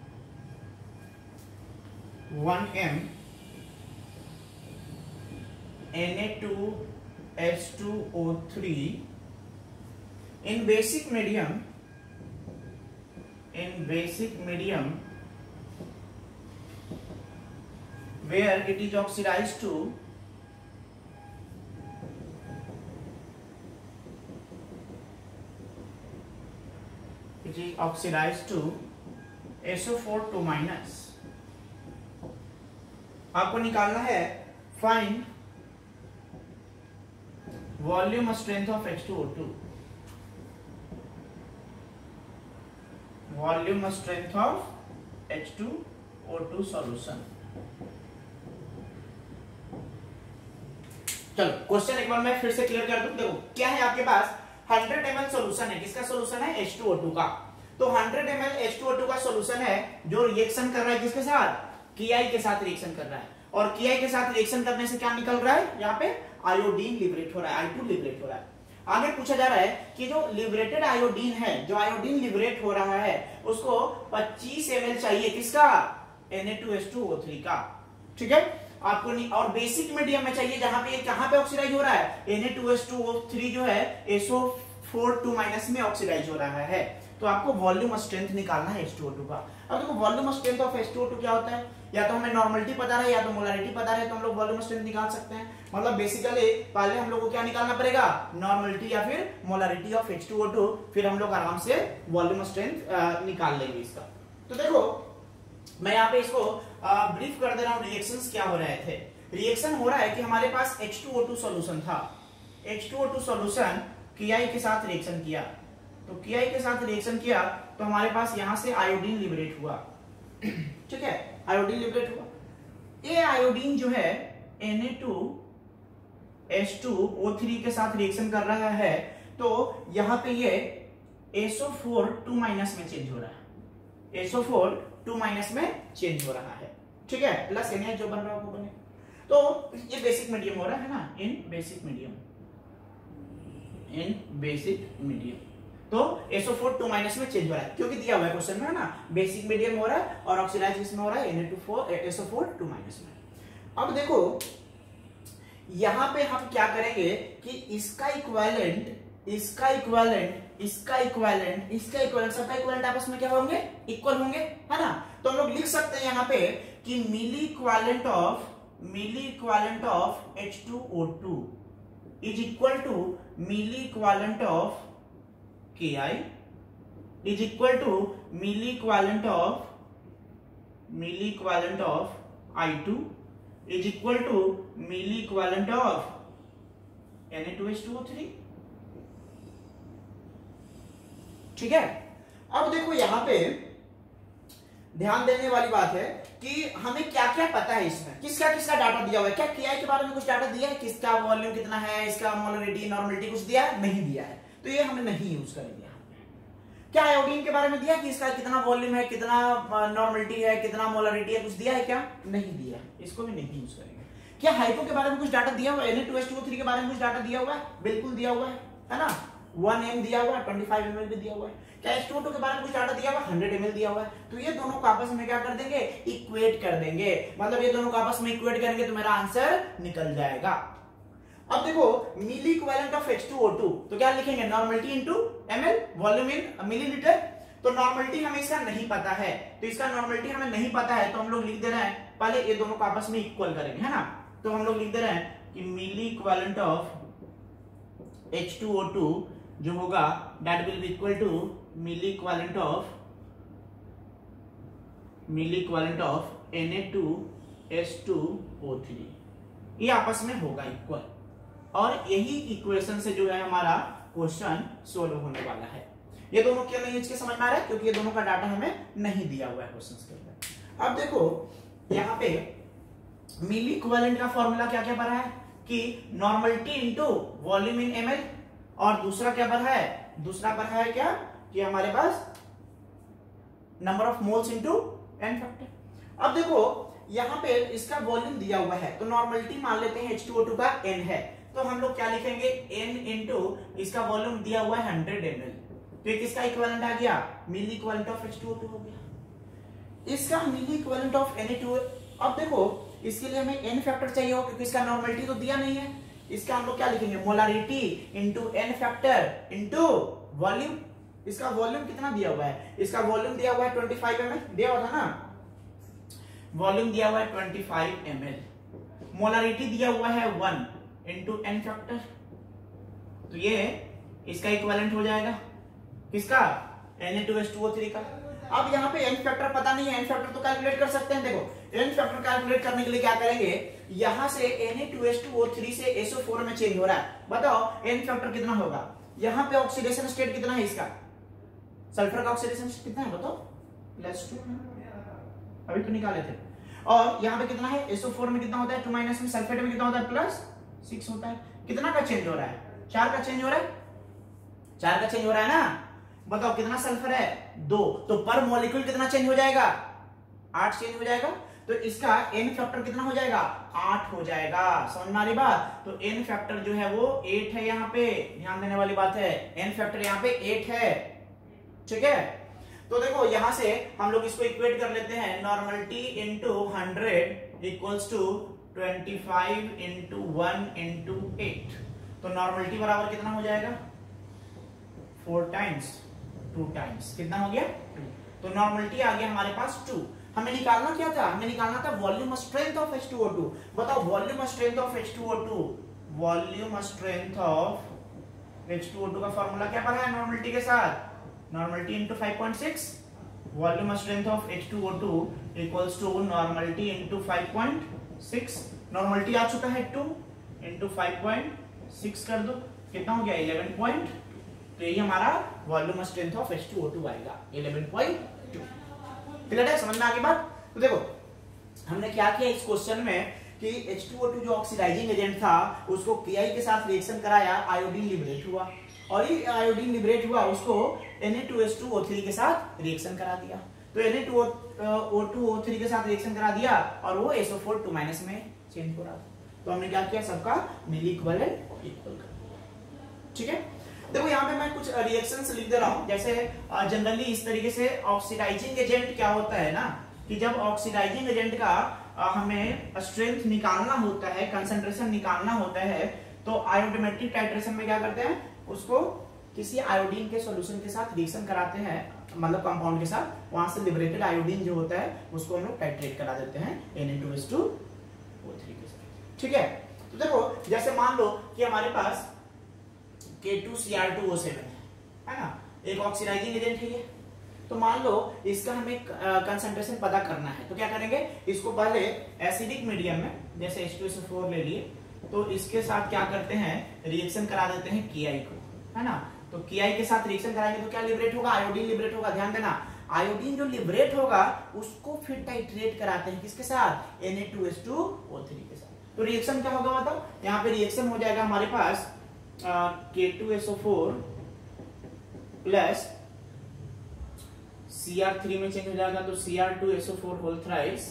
of one m N A two H two O three in basic medium in basic medium where it is oxidized to it is oxidized to S O four two minus। आपको निकालना है find volume strength of H two O two, volume strength of H two O two solution. चलो क्वेश्चन एक बार मैं फिर से क्लियर कर दूं। देखो क्या है, आपके पास हंड्रेड एम एल सोल्यूशन है। किसका सोल्यूशन है? H two O two का। तो hundred M L H two O two का सोल्यूशन है जो रिएक्शन कर रहा है किसके साथ? Ki के साथ रिएक्शन कर रहा है, और Ki के साथ रिएक्शन करने से क्या निकल रहा है? यहाँ पे आयोडीन लिबरेट हो रहा है, I two लिबरेट हो रहा है। आगे पूछा जा रहा है कि जो लिबरेटेड आयोडीन है, जो आयोडीन लिबरेट हो रहा है, उसको पच्चीस एम एल चाहिए किसका? N A two H two O three का। ठीक है, आपको नहीं, और बेसिक मीडियम में चाहिए जहां पे कहां पे ऑक्सीडाइज हो रहा है? N A two H two O three जो है S O four two minus में ऑक्सीडाइज हो रहा है। तो आपको वॉल्यूम स्ट्रेंथ निकालना है H two O two का। अब देखो volume strength of H two O two क्या होता है? या तो हमें नॉर्मलिटी पता है या तो मोलरिटी पता है, तो हम लोग वॉल्यूम स्ट्रेंथ निकाल सकते हैं। मतलब बेसिकली पहले हम लोग को क्या निकालना पड़ेगा? नॉर्मलिटी या फिर molarity of H two O two, फिर हम लोग आराम से वॉल्यूम स्ट्रेंथ निकाल लेंगे इसका। तो देखो मैं यहाँ पे इसको ब्रीफ कर दे रहा हूँ, रिएक्शंस क्या हो रहे थे। रिएक्शन हो रहा है कि हमारे पास H two O two solution था, H two O two solution Ki के साथ रिएक्शन किया, तो Ki के साथ रिएक्शन किया तो हमारे पास यहां से आयोडीन लिबरेट हुआ। ठीक है, आयोडीन लिबरेट हुआ। ये आयोडीन जो है N A two H two O three के साथ रिएक्शन कर रहा है, तो यहां पे ये S O four two minus में चेंज हो रहा है, S O four two minus में चेंज हो रहा है। ठीक है, प्लस N जो बन रहा है वो बने। तो ये बेसिक मीडियम हो रहा है ना, in basic medium, in basic medium. तो S O four two minus में चेंज हो रहा है, क्योंकि दिया हुआ है क्वेश्चन में है ना, बेसिक मीडियम हो रहा है और ऑक्सीडाइज किसमें हो रहा है? N A two four S O four two minus में। अब देखो यहां पे हम क्या करेंगे कि इसका इक्विवेलेंट, इसका इक्विवेलेंट, इसका इक्विवेलेंट, इसका इक्विवेलेंट, सबका इक्विवेलेंट आपस में क्या होंगे? इक्वल होंगे, है ना। तो हम लोग लिख सकते हैं यहां पे कि milliequivalent of milliequivalent of H two O two is equal to milli equivalent of Ki is equal to milli equivalent of milli equivalent of I two is equal to milli equivalent of N A two H two O three। ठीक है, अब देखो यहां पे ध्यान देने वाली बात है कि हमें क्या क्या पता है इसमें, किसका किसका डाटा दिया हुआ है। क्या Ki के बारे में कुछ डाटा दिया है? किसका वॉल्यूम कितना है, इसका मोलरिटी, नॉर्मलिटी कुछ दिया है? नहीं दिया है, तो ये हमें नहीं यूज करेंगे। क्या आयोडीन के बारे में दिया कि इसका कितना वॉल्यूम है, कितना नॉर्मलिटी है, कितना मोलरिटी है, कुछ दिया है क्या? नहीं दिया, इसको भी नहीं यूज करेंगे। क्या हाइपो के बारे में कुछ डाटा दिया हुआ है? N A two H two O three के बारे में कुछ डाटा दिया हुआ है? बिल्कुल दिया हुआ है, है ना। वन एम दिया हुआ है, पच्चीस एम एल भी दिया हुआ है। क्या H two O two के बारे में कुछ डाटा दिया हुआ है? हंड्रेड एम एल दिया हुआ है। तो ये दोनों को आपस में क्या कर देंगे? इक्वेट कर देंगे। मतलब ये दोनों को आपस में इक्वेट करेंगे तो मेरा आंसर निकल जाएगा। अब देखो milliequivalent of H two O two, तो क्या लिखेंगे? Normality into ml, volume in millilitre. तो नॉर्मलिटी हमें इसका नहीं पता है, तो इसका नॉर्मलिटी हमें नहीं पता है, तो हम लोग लिख दे रहे हैं, पहले ये दोनों को आपस में इक्वल करेंगे, है ना। तो हम लोग लिख दे रहे हैं कि milliequivalent of H two O two जो होगा that will be equal to milliequivalent of milliequivalent of N A two H two O three, ये आपस में होगा इक्वल। और यही इक्वेशन से जो है हमारा क्वेश्चन सोल्व होने वाला है। ये दोनों क्यों नहीं इसके समझ में आ रहा है, क्योंकि ये दोनों का डाटा हमें नहीं दिया हुआ है क्वेश्चंस के अंदर। अब देखो यहाँ पे मिली इक्विवेलेंट का फॉर्मूला क्या क्या पढ़ा है कि normality into volume in ml, और दूसरा क्या पढ़ा है, दूसरा पढ़ा है क्या कि हमारे पास number of moles into n factor. अब देखो यहाँ पे इसका वॉल्यूम दिया हुआ है, तो नॉर्मलिटी मान लेते हैं एच टू ओ टू का n है, तो हम लोग क्या लिखेंगे n इनटू इसका वॉल्यूम दिया हुआ है हंड्रेड एम एल, तो किसका इक्विवेलेंट आ गया, milliequivalent of H two O two हो गया, इसका milliequivalent of N A two. अब देखो इसके लिए हमें n फैक्टर चाहिए हो, क्योंकि इसका नॉर्मलिटी तो दिया नहीं है, इसका हम लोग क्या लिखेंगे molarity into n factor into volume. इसका वॉल्यूम कितना दिया हुआ है, इसका वॉल्यूम दिया हुआ है पच्चीस एम एल दिया हुआ था ना, वॉल्यूम दिया हुआ है पच्चीस एम एल, मोलारिटी दिया हुआ है वन इनटू n फैक्टर, तो ये इसका इक्विवेलेंट हो जाएगा किसका, N A two H two O three का। अब यहाँ पे n फैक्टर पता नहीं है, n फैक्टर तो कैलकुलेट कर सकते हैं। देखो n फैक्टर कैलकुलेट करने के लिए क्या करेंगे, यहां से N A two H two O three से एस ओ फोर में चेंज हो रहा है, बताओ n फैक्टर कितना होगा। यहाँ पे ऑक्सीडेशन स्टेट कितना है इसका, सल्फर का ऑक्सीडेशन स्टेट कितना है बताओ, प्लस टू, अभी तो निकाले थे। और यहाँ पे कितना है, एस ओ फोर में कितना होता है, टू माइनस में, सल्फेट में कितना होता है, प्लस सिक्स होता है। कितना का चेंज हो रहा है, चार का चेंज हो रहा है, चार का चेंज हो रहा है ना। बताओ कितना सल्फर है, दो, तो पर मॉलिक्यूल कितना चेंज हो जाएगा, आठ चेंज हो जाएगा, तो इसका n फैक्टर कितना हो जाएगा, आठ हो जाएगा। समझ में आ रही बात, तो n फैक्टर जो है वो एट है, यहाँ पे ध्यान देने वाली बात है, n फैक्टर यहाँ पे एट है, ठीक है। तो देखो यहां से हम लोग इसको इक्वेट कर लेते हैं, normality into hundred equals to twenty five into one into eight, तो नॉर्मलिटी बराबर कितना हो जाएगा, फोर टाइम्स टू टाइम्स, कितना हो गया, तो नॉर्मलिटी आ गया हमारे पास टू। हमें निकालना क्या था, हमें निकालना था volume strength of H two O two. बताओ volume strength of H two O two, volume strength of H two O two का फॉर्मूला क्या पढ़ा है नॉर्मलिटी के साथ, normality into five point six, volume strength of H two O two equals to normality into five point six, normality आ चुका है two into five point six कर दो, कितना हो गया इलेवन पॉइंट, तो यही हमारा volume strength of H two O two आएगा इलेवन पॉइंट टू। क्लियर है, समझ में आ गई बात। तो देखो हमने क्या किया इस क्वेश्चन में कि एच टू ओ टू जो ऑक्सीडाइजिंग एजेंट था उसको Ki के साथ रिएक्शन कराया, आयोडीन लिबरेट हुआ, और ये आयोडीन लिबरेट हुआ उसको N A two H two O three के साथ रिएक्शन करा दिया, तो N A two O two O three के साथ रिएक्शन करा दिया और वो S O four two minus में चेंज हो रहा था। तो हमने क्या किया, सबका मिली इक्विवेलेंट इक्वल कर दिया, ठीक है। देखो यहाँ पे मैं कुछ रिएक्शंस लिख दे रहा हूँ, जैसे जनरली इस तरीके से ऑक्सीडाइजिंग एजेंट क्या होता है ना, कि जब ऑक्सीडाइजिंग एजेंट का आ, हमें स्ट्रेंथ निकालना होता है, कंसंट्रेशन निकालना होता है, तो आयोडोमेट्रिक टाइट्रेशन में क्या करते हैं, उसको किसी आयोडीन के सॉल्यूशन के साथ रिएक्शन कराते हैं, मतलब कंपाउंड के साथ, वहां से लिबरेटेड आयोडीन जो होता है उसको हम लोग टाइट्रेट करा देते हैं N A two H two O three के साथ, ठीक है। तो देखो जैसे मान लो कि हमारे पास K two C R two O seven है ना, एक ऑक्सीडाइजिंग एजेंट है ये, तो मान लो इसका हमें कंसंट्रेशन पता करना है, तो क्या करेंगे, इसको पहले एसिडिक मीडियम में जैसे H two S O four ले लिए, तो इसके साथ क्या करते हैं, रिएक्शन करा देते हैं Ki को, है ना, तो Ki के साथ रिएक्शन कराएंगे तो क्या लिबरेट होगा, आयोडीन लिबरेट होगा। ध्यान देना, आयोडीन जो लिबरेट होगा उसको फिर टाइट्रेट कराते हैं किसके साथ, N A two H two O three के साथ, तो रिएक्शन क्या होगा, मतलब यहाँ पे रिएक्शन हो जाएगा हमारे पास K two S O four plus C R three में चेंज हो जाएगा, तो C R two S O four whole thrice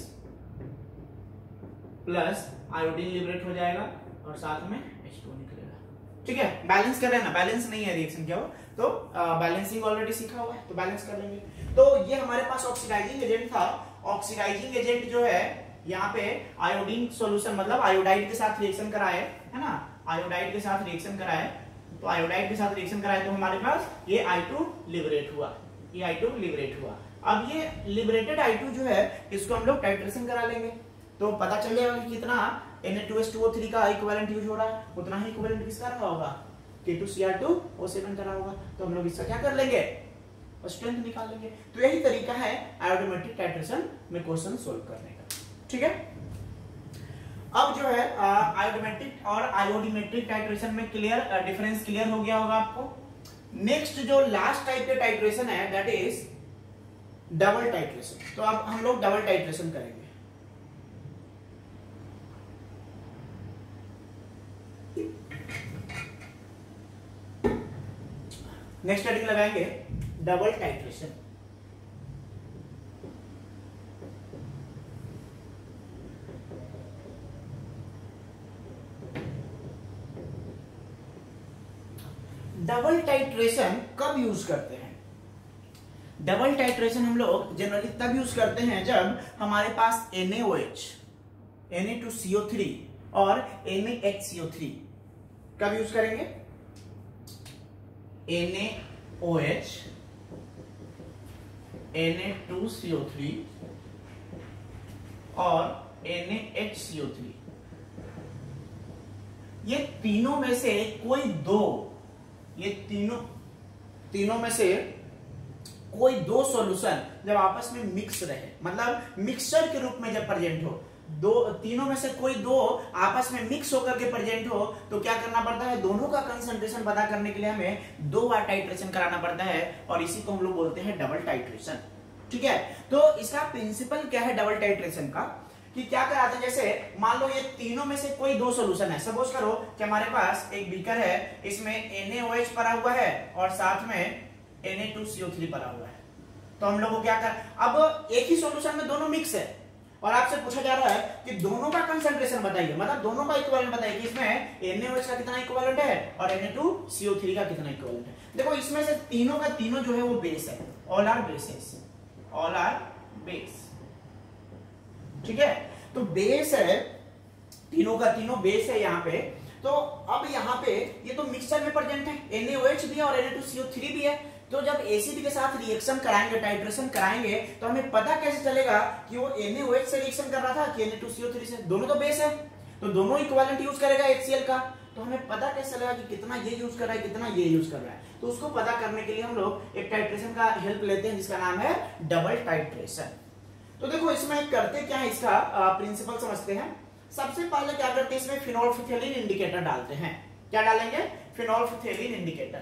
plus iodine liberate हो जाएगा और साथ में एच टू निकलेगा, ठीक है। बैलेंस कर रहे हैं ना, बैलेंस नहीं है रिएक्शन क्या हो, तो बैलेंसिंग ऑलरेडी सीखा हुआ है, तो बैलेंस कर लेंगे। तो ये हमारे पास ऑक्सीडाइजिंग एजेंट था, ऑक्सीडाइजिंग एजेंट जो है यहाँ पे आयोडीन सॉल्यूशन मतलब आयोडाइड के साथ रिएक्शन कराए, है ना, आयोडाइड के साथ रिएक्शन कराए, तो आयोडाइड के साथ रिएक्शन कराए तो हमारे पास ये आई टू लिबरेट हुआ, ये आई टू लिबरेट हुआ। अब ये लिबरेटेड आई टू जो है इसको हम लोग टाइट्रेशन करा लेंगे, तो पता चल जाएगा कि कितना N A two H two O three का इक्विवेलेंट यूज हो रहा है, उतना ही इक्विवेलेंट किसका रहा होगा, K two C R two O seven का रहा होगा, तो हम लोग इसका क्या कर लेंगे, स्ट्रेंथ निकाल लेंगे। तो यही तरीका है आयोडोमेट्रिक टाइट्रेशन में क्वेश्चन सोल्व करने का, ठीक है। अब जो है आयोडोमेट्रिक और आयोडीमेट्रिक टाइट्रेशन में क्लियर डिफरेंस क्लियर हो गया होगा आपको। नेक्स्ट जो लास्ट टाइप के टाइट्रेशन है दैट इज डबल टाइट्रेशन। तो अब हम लोग डबल टाइट्रेशन करेंगे। नेक्स्ट हेडिंग लगाएंगे डबल टाइट्रेशन। डबल टाइट्रेशन कब यूज करते हैं? डबल टाइट्रेशन हम लोग जनरली तब यूज करते हैं जब हमारे पास N A O H, N A two C O three और N A H C O three. कब यूज करेंगे? N A O H, N A two C O three और N A H C O three. ये तीनों में से कोई दो, ये तीनों तीनों में से कोई दो सॉल्यूशन जब आपस में मिक्स रहे, मतलब मिक्सचर के रूप में जब प्रेजेंट हो, दो तीनों में से कोई दो आपस में मिक्स होकर के प्रेजेंट हो, तो क्या करना पड़ता है? दोनों का कंसंट्रेशन पता करने के लिए हमें दो बार टाइट्रेशन कराना पड़ता है और इसी को हम लोग बोलते हैं डबल टाइट्रेशन। ठीक है, तो इसका प्रिंसिपल क्या है डबल टाइट्रेशन का कि क्या कराते हैं? जैसे मान लो ये तीनों में से कोई दो सॉल्यूशन है। सपोज करो कि हमारे पास एक बीकर है, इसमें एन ए ओ एच पड़ा हुआ है और साथ में N A two C O three पड़ा हुआ है। तो हम लोग को क्या कर, अब एक ही सॉल्यूशन में दोनों मिक्स है और आपसे पूछा जा रहा है कि दोनों का कंसंट्रेशन बताइए, मतलब दोनों का इक्विवेलेंट बताइए कि इसमें एन ए ओ एच का कितना इक्विवेलेंट है और N A two C O three का कितना इक्विवेलेंट है। देखो इसमें से तीनों का तीनों जो है वो बेस है, all are bases, all are base. ठीक है, तो बेस है, तीनों का तीनों बेस है यहाँ पे। तो अब यहाँ पे ये तो मिक्सचर में प्रेजेंट है, एन ए ओ एच भी है और N A two C O three भी है। तो जब एसिड के साथ रिएक्शन कराएंगे, टाइट्रेशन कराएंगे, तो हमें पता कैसे चलेगा कि वो एन ए ओ एच से रिएक्शन कर रहा था कि N A two C O three से? दोनों तो बेस है, तो दोनों इक्विवेलेंट यूज करेगा एच सी एल का। तो हमें पता कैसे चलेगा कि कितना ये यूज कर रहा है, कितना ये यूज कर रहा है? तो उसको पता करने के लिए हम लोग एक टाइट्रेशन का हेल्प लेते हैं जिसका नाम है डबल टाइट्रेशन। तो देखो इसमें करते क्या है, इसका प्रिंसिपल समझते हैं। सबसे पहले क्या करते हैं, इसमें फिनोल्फिथेलिन इंडिकेटर डालते हैं। क्या डालेंगे? फिनोल्फिथेलिन इंडिकेटर,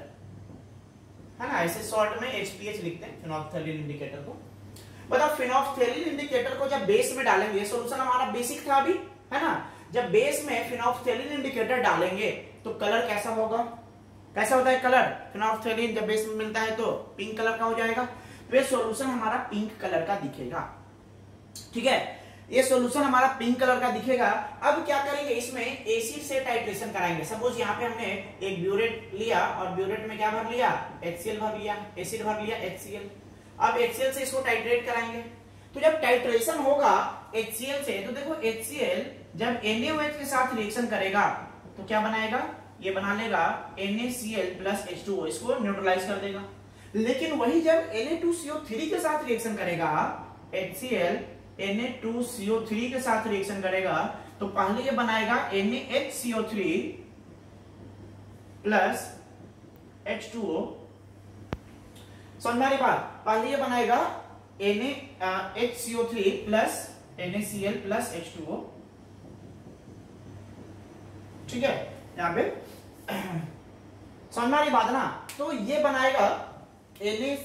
है ना, ऐसे शॉर्ट में एच पी एच लिखते हैं फिनोल्फिथेलिन इंडिकेटर को। बताओ फिनोल्फिथेलिन इंडिकेटर को जब बेस में डालेंगे, सॉल्यूशन हमारा बेसिक था अभी, है ना, जब बेस में फिनोल्फिथेलिन इंडिकेटर डालेंगे तो कलर कैसा होगा? कैसा होता है कलर? फिनोल्फिथेलिन जब बेस में मिलता है तो पिंक कलर का हो जाएगा। तो ये सॉल्यूशन हमारा पिंक कलर का दिखेगा। ठीक है, ये सॉल्यूशन हमारा पिंक कलर का दिखेगा। अब क्या करेंगे, इसमें एसिड से टाइट्रेशन कराएंगे। सपोज यहाँ पे हमने एक ब्यूरेट लिया और ब्यूरेट में क्या भर लिया? एच सी एल भर लिया, एसिड भर लिया एच सी एल। अब एच सी एल से इसको टाइट्रेट कराएंगे। तो जब टाइट्रेशन होगा एच सी एल से, तो देखो एच सी एल जब एन ए ओ एच के साथ रिएक्शन करेगा तो क्या बनाएगा? ये बना लेगा N A C L plus H two O, इसको न्यूट्रलाइज कर देगा। लेकिन वही जब N A two C O three के साथ रिएक्शन करेगा, H C L N A two C O three के साथ रिएक्शन करेगा, तो पहले ये बनाएगा N A H C O three plus H two O. समझ में आ रही बात? पहले ये बनाएगा N A H C O three plus N A C L plus H two O. ठीक है, यहां पे समझ में आ रही बात ना? तो ये बनाएगा एन ए,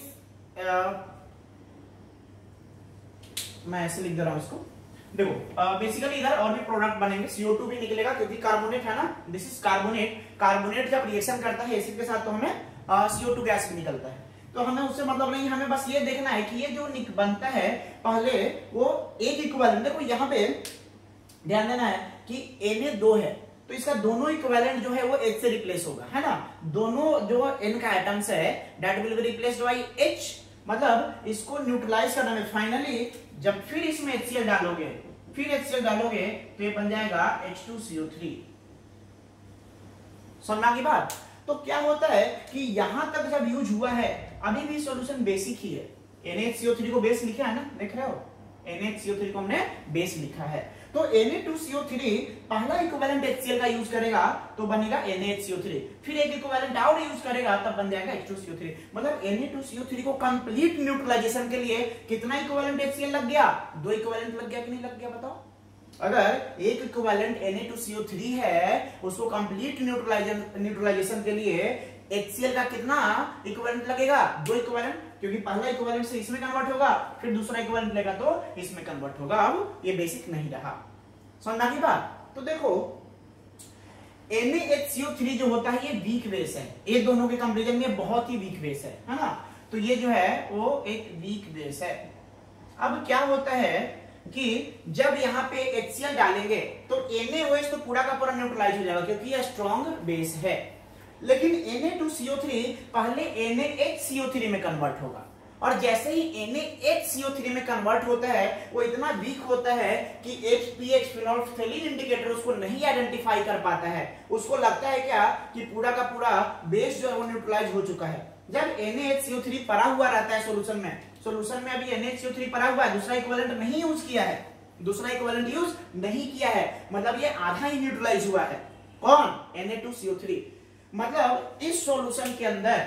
मैं ऐसे लिख दे रहा हूं इसको। देखो बेसिकली इधर और भी प्रोडक्ट बनेंगे, सी ओ टू भी निकलेगा क्योंकि कार्बोनेट है ना, दिस इज कार्बोनेट। कार्बोनेट जब रिएक्शन करता है एसिड के साथ तो हमें सी ओ टू गैस भी निकलता है। तो हमें उससे मतलब नहीं, हमें बस ये देखना है कि ये जो बनता है पहले वो एक इक्विवेलेंट। देखो यहाँ पे ध्यान देना है कि एन ए दो है तो इसका दोनों इक्विवेलेंट जो है वो H से रिप्लेस होगा, है ना। दोनों जो N का एटम्स है that will be replaced by H, मतलब इसको न्यूट्रलाइज करने में फाइनली जब फिर इसमें एच सी एल डालोगे, फिर एच सी एल डालोगे तो ये बन जाएगा H two C O three. सुनना की बात? तो क्या होता है कि यहां तक जब यूज हुआ है, अभी भी सॉल्यूशन बेसिक ही है। N A H C O three को बेस लिखा है ना, देख रहे हो, N A H C O three को हमने बेस लिखा है। तो N A two C O three पहला इक्विवेलेंट एच सी एल का यूज करेगा तो बनेगा N A H C O three, फिर एक इक्विवेलेंट और यूज करेगा तब बन जाएगा H two C O three. मतलब N A two C O three को कंप्लीट न्यूट्रलाइजेशन के लिए कितना इक्विवेलेंट एच सी एल लग गया? दो इक्विवेलेंट लग गया कि नहीं लग गया बताओ? अगर एक equivalent N A two C O three है, उसको कंप्लीट न्यूट्रलाइजेशन न्यूट्रलाइजेशन के लिए HCl का कितना इक्विवेलेंट लगेगा, दो इक्विवेलेंट, क्योंकि पहला इक्विवेलेंट से इसमें कन्वर्ट होगा, फिर दूसरा इक्विवेलेंट लेगा तो इसमें कन्वर्ट होगा। अब ये बेसिक नहीं रहा, समझना की बात। तो देखो N A H C O three जो होता है ये वीक बेस है, ये दोनों के कंपैरिजन में बहुत ही वीक बेस है, है ना। तो ये जो है वो एक वीक बेस है। अब क्या होता है कि जब यहाँ पे HCl डालेंगे तो NaOH तो पूरा का पूरा न्यूट्रलाइज हो जाएगा क्योंकि यह स्ट्रॉन्ग बेस है, लेकिन N A two C O three पहले N A H C O three में कन्वर्ट होगा, और जैसे ही N A H C O three में कन्वर्ट होता है वो इतना वीक होता है कि H P H phenolphthalein indicator उसको नहीं आइडेंटिफाई कर पाता है। उसको लगता है क्या कि पूरा का पूरा बेस जो है वो न्यूट्रलाइज हो चुका है। जब N A H C O three पड़ा हुआ रहता है सॉल्यूशन में, सॉल्यूशन में अभी N A H C O three पड़ा हुआ है, दूसरा इक्विवेलेंट नहीं यूज किया है, दूसरा इक्विवेलेंट यूज नहीं किया है, मतलब ये आधा ही न्यूट्रलाइज हुआ है। कौन? N A two C O three. मतलब इस सॉल्यूशन के अंदर,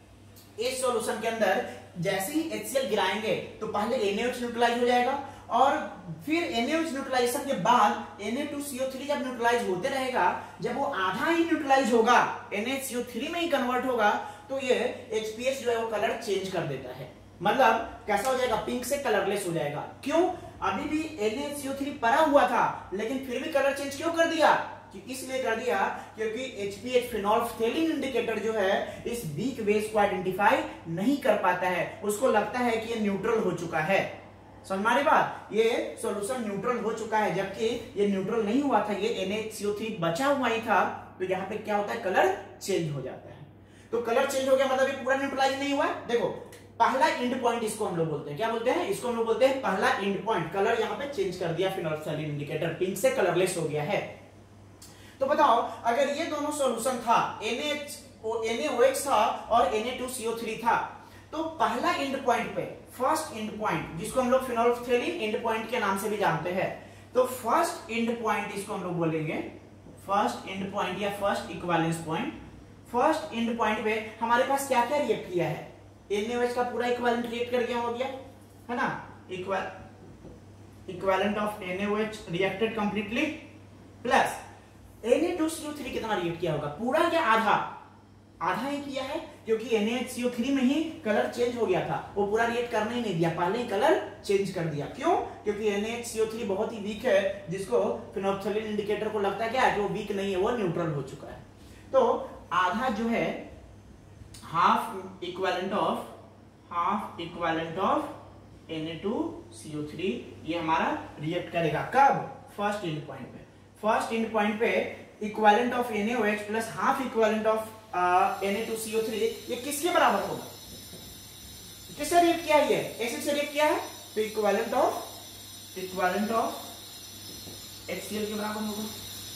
इस सॉल्यूशन के अंदर जैसे ही HCl गिराएंगे तो पहले NaOH न्यूट्रलाइज हो जाएगा, और फिर NaOH न्यूट्रलाइजेशन के बाद N A two C O three जब न्यूट्रलाइज होते रहेगा, जब वो आधा ही न्यूट्रलाइज होगा, N A H C O three में ही कन्वर्ट होगा, तो ये एच पी एच जो है वो कलर चेंज कर देता है। मतलब कैसा हो जाएगा? पिंक से कलरलेस हो जाएगा। क्यों? अभी भी N A H C O three पड़ा हुआ था, लेकिन फिर भी कलर चेंज क्यों कर दिया? इसलिए कर दिया क्योंकि H P H phenolphthalein indicator जो है इस वीक बेस को आइडेंटिफाई नहीं कर पाता है, उसको लगता है कि ये न्यूट्रल हो चुका है। समझ में आ रही बात? ये सॉल्यूशन न्यूट्रल हो चुका है, जबकि ये न्यूट्रल नहीं हुआ था, ये N A H C O three बचा हुआ ही था। तो यहाँ पे क्या होता है? कलर चेंज हो जाता है। तो कलर चेंज हो गया मतलब ये पूरा न्यूट्रलाइज नहीं हुआ। देखो पहला एंड पॉइंट इसको हम लोग बोलते हैं, क्या बोलते हैं? इसको हम लोग बोलते हैं पहला एंड पॉइंट। कलर यहाँ पे चेंज कर दिया, फिनोल्फथेलिन इंडिकेटर पिंक से कलरलेस हो गया है। तो बताओ अगर ये दोनों सॉल्यूशन था, N A H N A O H था और N A two C O three था, तो पहला एंड पॉइंट पे, फर्स्ट एंड पॉइंट जिसको हम लोग फिनोल्फथेलिन एंड पॉइंट के नाम से भी जानते हैं, तो फर्स्ट एंड पॉइंट इसको हम लोग बोलेंगे फर्स्ट एंड पॉइंट या first equivalence point. First end point पे हमारे पास क्या क्या रिएक्ट किया है? NaOH का पूरा इक्विवेलेंट रिएक्ट कर गया, हो गया है ना, equal equivalent of NaOH reacted completely, plus N A two C O three कितना रिएक्ट किया होगा? पूरा या आधा? आधा ही किया है, क्योंकि N A H C O three में ही कलर चेंज हो गया था, वो पूरा रिएक्ट करने ही नहीं दिया, पहले ही कलर चेंज कर दिया। क्यों? क्योंकि N A H C O three बहुत ही वीक है, जिसको फिनोल्फथेलिन इंडिकेटर को लगता है क्या कि वो वीक नहीं है, वो न्यूट्रल हो चुका है। तो आधा जो है half equivalent of half equivalent of N A two C O three ये हमारा रिएक्ट करेगा। कब? फर्स्ट एंड पॉइंट पे। फर्स्ट एंड पॉइंट पे equivalent of NaOH plus half equivalent of N A two C O three ये किसके बराबर होगा? किससे रिएक्ट किया है? ये एसिड से रिएक्ट किया है, तो equivalent of equivalent of HCl के बराबर होगा,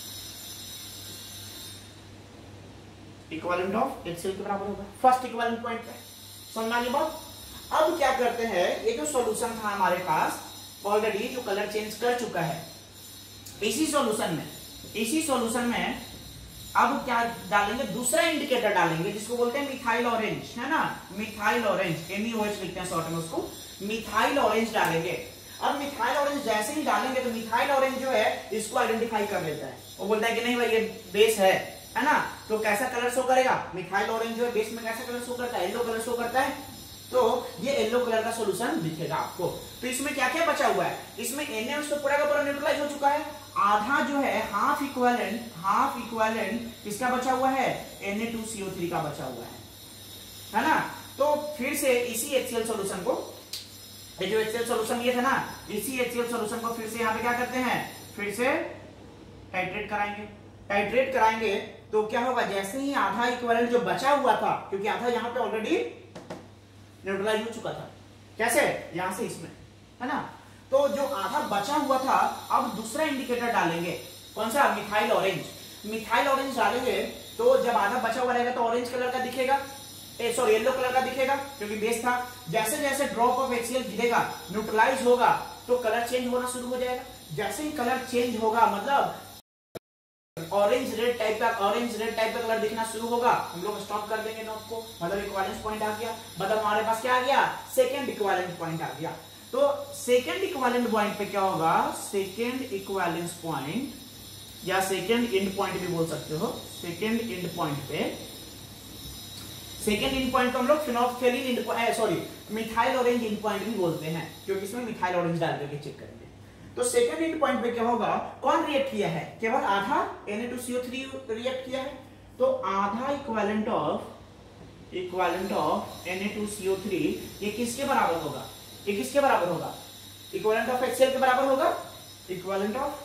इक्विवेलेंट ऑफ HCl के बराबर होगा फर्स्ट इक्विवेलेंट पॉइंट पे। समझना ये बात? अब क्या करते हैं, ये जो सॉल्यूशन था हमारे पास ऑलरेडी जो कलर चेंज कर चुका है, इसी सॉल्यूशन में इसी सॉल्यूशन में अब क्या डालेंगे? दूसरा इंडिकेटर डालेंगे जिसको बोलते हैं मिथाइल ऑरेंज, है ना, methyl orange, M E O H लिखते हैं शॉर्ट में उसको, मिथाइल ऑरेंज डालेंगे। अब मिथाइल ऑरेंज जैसे ही डालेंगे तो मिथाइल ऑरेंज जो है इसको आइडेंटिफाई कर लेता है, वो बोलता है कि नहीं भाई ये बेस है, है ना। तो कैसा कलर शो करेगा? मिथाइल ऑरेंज जो है बेस में कैसा कलर शो करता है? येलो कलर शो करता है। तो ये येलो कलर का सॉल्यूशन दिखेगा आपको। तो इसमें क्या क्या बचा हुआ है? इसमें NaOH तो पूरा का पूरा न्यूट्रलाइज हो चुका है, आधा जो है हाफ इक्विवेलेंट हाफ इक्विवेलेंट किसका बचा हुआ है? N A two C O three का बचा हुआ है, है ना। तो फिर से इसी HCl सॉल्यूशन को, ये जो HCl सॉल्यूशन ये था ना, इसी HCl सॉल्यूशन को फिर से यहाँ पे क्या करते हैं? फिर से टाइट्रेट कराएंगे। टाइट्रेट कराएंगे तो क्या होगा? जैसे ही आधा इक्विवेलेंट जो बचा हुआ था, क्योंकि आधा यहाँ पे ऑलरेडी न्यूट्रलाइज हो चुका था, कैसे? यहां से इसमें, है ना। तो जो आधा बचा हुआ था अब दूसरा इंडिकेटर डालेंगे, कौन सा? Methyl orange. मिथाइल ऑरेंज डालेंगे तो जब आधा बचा हुआ रहेगा तो ऑरेंज कलर का दिखेगा, ए सॉरी येलो कलर का दिखेगा क्योंकि बेस था। जैसे जैसे ड्रॉप ऑफ HCl गिरेगा, न्यूट्रलाइज होगा, तो कलर चेंज होना शुरू हो जाएगा। जैसे ही कलर चेंज होगा मतलब ऑरेंज रेड टाइप का ऑरेंज रेड टाइप का कलर दिखना शुरू होगा, हम लोग स्टॉप कर देंगे नोट को, मतलब इक्विवेलेंस पॉइंट आ गया, मतलब हमारे पास क्या आ गया? सेकंड इक्विवेलेंट पॉइंट आ गया। तो सेकंड इक्विवेलेंट पॉइंट पे क्या होगा? सेकंड इक्विवेलेंस पॉइंट या सेकंड एंड पॉइंट भी बोल सकते हो, सेकंड एंड पॉइंट पे सेकेंड इन पॉइंट को हम लोग phenolphthalein end point sorry methyl orange end point भी बोलते हैं, क्योंकि इसमें मिथाइल ऑरेंज डाल करके चेक करेंगे। तो सेकेंड इन पॉइंट पे क्या होगा, कौन रिएक्ट किया है, केवल आधा N A two C O three react किया है, तो आधा equivalent of equivalent of N A two C O three ये किसके बराबर होगा, ये किसके बराबर होगा, equivalent of H C L के बराबर होगा, equivalent of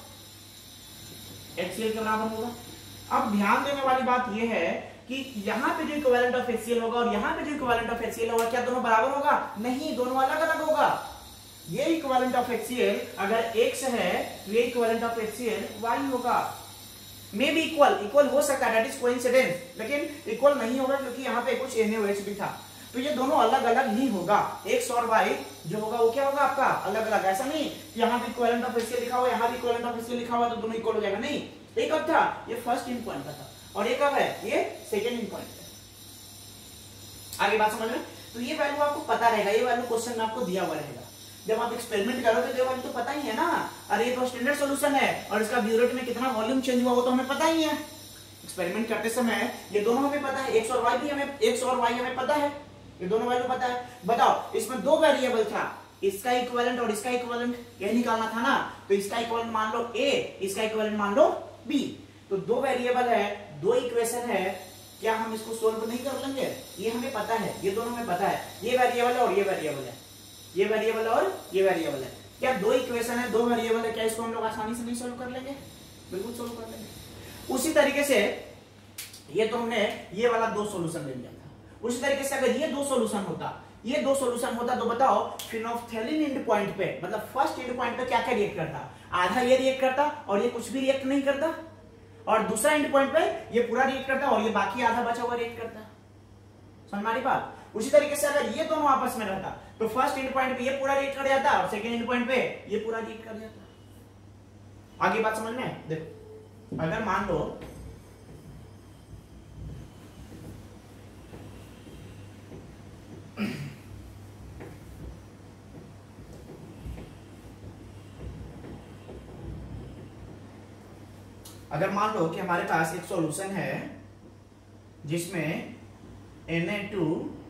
H C L के बराबर होगा। अब ध्यान देने वाली बात यह है कि यहाँ पे जो equivalent of H C L होगा और यहाँ पे जो equivalent of H C L होगा, क्या दोनों बराबर होगा, नहीं, दोनों अलग अलग होगा। ये equivalent of H C L अगर x है तो ये equivalent of H C L y होगा। मे बी इक्वल इक्वल हो सकता है, दैट इज कोइंसिडेंस, लेकिन इक्वल नहीं होगा क्योंकि यहाँ पे कुछ एन ओ एच भी था। तो ये दोनों अलग अलग ही होगा, x और y जो होगा वो क्या होगा आपका अलग अलग। ऐसा नहीं कि यहाँ भी equivalent of H C L लिखा हुआ, यहाँ भी equivalent of H C L लिखा हुआ तो दोनों इक्वल हो जाएगा, नहीं। एक अब था ये फर्स्ट इन पॉइंट का था और ये कब है, ये सेकेंड इन पॉइंट है। आगे बात समझ में, तो ये वैल्यू आपको पता रहेगा, ये वैल्यू क्वेश्चन में आपको दिया हुआ रहेगा। जब आप एक्सपेरिमेंट करोगे तो ये वाली तो पता ही है ना, अरे ये तो स्टैंडर्ड सॉल्यूशन है और इसका ब्यूरेट में कितना वॉल्यूम चेंज हुआ वो तो हमें पता ही है। एक्सपेरिमेंट करते समय ये दोनों हमें पता है, एक्स और वाई भी हमें एक्स और वाई हमें पता है, ये दोनों वैल्यू पता है। बताओ इसमें दो वेरिएबल था, इसका इक्विवेलेंट और इसका इक्विवेलेंट, यही निकालना था ना। तो इसका इक्विवेलेंट मान लो ए, इसका इक्विवेलेंट मान लो बी। तो दो वेरिएबल है, दो इक्वेशन है, क्या हम इसको सोल्व नहीं कर लेंगे, ये हमें पता है, ये दोनों हमें पता है, ये वेरिएबल है और ये वेरिएबल है, ये वेरिएबल और ये वेरिएबल है। क्या दो इक्वेशन है, दो वेरिएबल है, क्या इसको हम लोग आसानी से नहीं सोल्व कर लेंगे, बिल्कुल सोल्व कर लेंगे। उसी तरीके से ये तो हमने ये वाला दो सॉल्यूशन ले लिया था, उसी तरीके से अगर ये दो सॉल्यूशन होता, ये दो सॉल्यूशन होता तो बताओ फिनोल्फथेलिन एंड पॉइंट पे, मतलब फर्स्ट एंड पॉइंट पे क्या क्या रिएक्ट करता, आधा ये रिएक्ट करता और ये कुछ भी रिएक्ट नहीं करता, और दूसरा एंड पॉइंट पे ये पूरा रिएक्ट करता और ये बाकी आधा बचा हुआ रिएक्ट करता। समझ में आ रही बात। उसी तरीके से अगर ये दोनों आपस में रहता तो फर्स्ट एंड पॉइंट पे ये पूरा रिएक्ट कर जाता और सेकंड एंड पॉइंट पे ये पूरा रिएक्ट कर जाता। आगे बात समझ में, देखो अगर मान लो अगर मान लो कि हमारे पास एक सॉल्यूशन है जिसमें N A two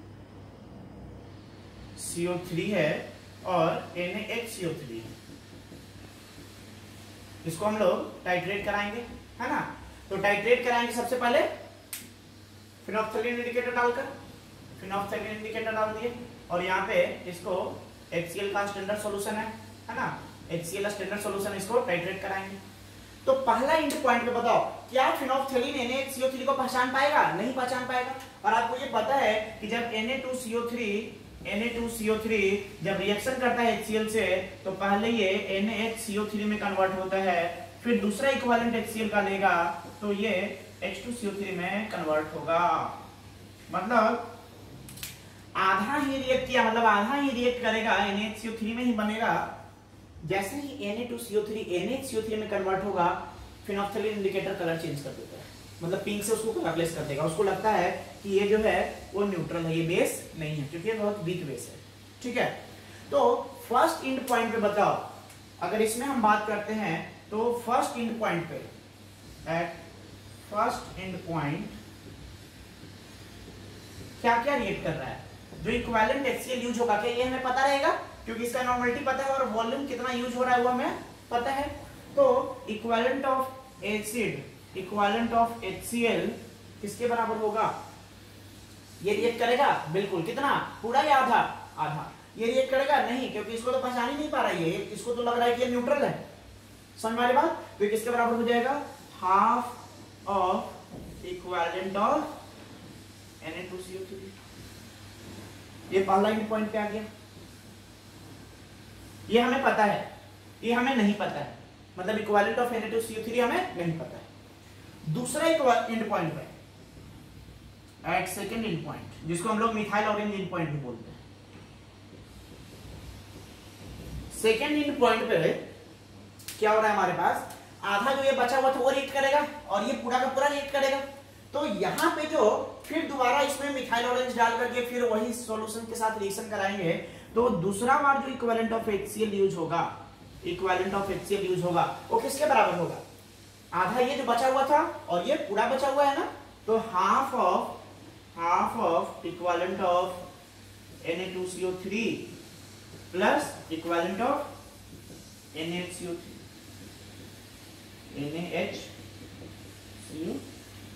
C O three है और N A H C O three है, इसको हम लोग टाइट्रेट कराएंगे, है ना। तो टाइट्रेट कराएंगे सबसे पहले फिनोल्फथेलिन इंडिकेटर डालकर, फिनोल्फथेलिन इंडिकेटर डाल दिए और यहाँ पे इसको एच सी एल का स्टैंडर्ड सॉल्यूशन है, है ना, H C L standard solution, इसको टाइट्रेट कराएंगे। तो पहला इंड पॉइंट पे बताओ क्या phenolphthalein N A H C O three को पहचान पाएगा, नहीं पहचान पाएगा। और आपको ये पता है कि जब N A two C O three N A two C O three जब रिएक्शन करता है एच सी एल से तो पहले ये N A H C O three में कन्वर्ट होता है, फिर दूसरा इक्विवेलेंट एच सी एल का लेगा तो ये H two C O three में कन्वर्ट होगा। मतलब आधा ही रिएक्ट किया, मतलब आधा ही रिएक्ट करेगा, N A H C O three में ही बनेगा। जैसे ही N A two C O three N A H C O three में कन्वर्ट होगा, फिनोल्फथेलिन इंडिकेटर कलर चेंज कर देता है, मतलब पिंक से उसको कलरलेस कर देगा। उसको लगता है कि ये जो है वो न्यूट्रल है, ये बेस नहीं है क्योंकि ये बहुत वीक बेस है, ठीक है। तो फर्स्ट इंड पॉइंट पे बताओ, अगर इसमें हम बात करते हैं तो फर्स्ट इंड पॉइंट पे, एट फर्स्ट इंड पॉइंट क्या क्या रिएक्ट कर रहा है, जो equivalent H C L use होगा, क्या ये हमें पता रहेगा क्योंकि इसका नॉर्मलिटी पता है और वॉल्यूम कितना यूज हो रहा है वो हमें पता है। तो equivalent of acid, equivalent of H C L किसके बराबर होगा, ये रिएक्ट करेगा बिल्कुल, कितना, पूरा या आधा, आधा। ये रिएक्ट करेगा नहीं क्योंकि इसको तो पहचान ही नहीं पा रहा है, ये इसको तो लग रहा है कि ये न्यूट्रल है। समझ वाली बात। तो किसके बराबर हो जाएगा, half of equivalent of N A two C O three. ये पहला इंड पॉइंट पे आ गया। ये हमें पता है, ये हमें नहीं पता है, मतलब equivalent of N A two C O three हमें नहीं पता है। दूसरा इंड पॉइंट पे एट सेकेंड इंड पॉइंट, जिसको हम लोग मिथाइल ऑरेंज इंड पॉइंट भी बोलते हैं। सेकेंड इंड पॉइंट पे क्या हो रहा है हमारे पास, आधा जो ये बचा हुआ था वो रिएक्ट करेगा और ये पूरा का पूरा रिएक्ट करेगा। तो यहाँ पे जो फिर दोबारा इसमें मिथाइल ऑरेंज डाल करके फिर वही सॉल्यूशन के साथ रिएक्शन कराएंगे तो दूसरा बार जो equivalent of H C L use होगा, equivalent of H C L use होगा, वो किसके बराबर होगा, आधा ये जो बचा हुआ था और ये पूरा बचा हुआ है ना, तो half of half of equivalent of N A two C O three plus equivalent of N A H C O three, N A H C O,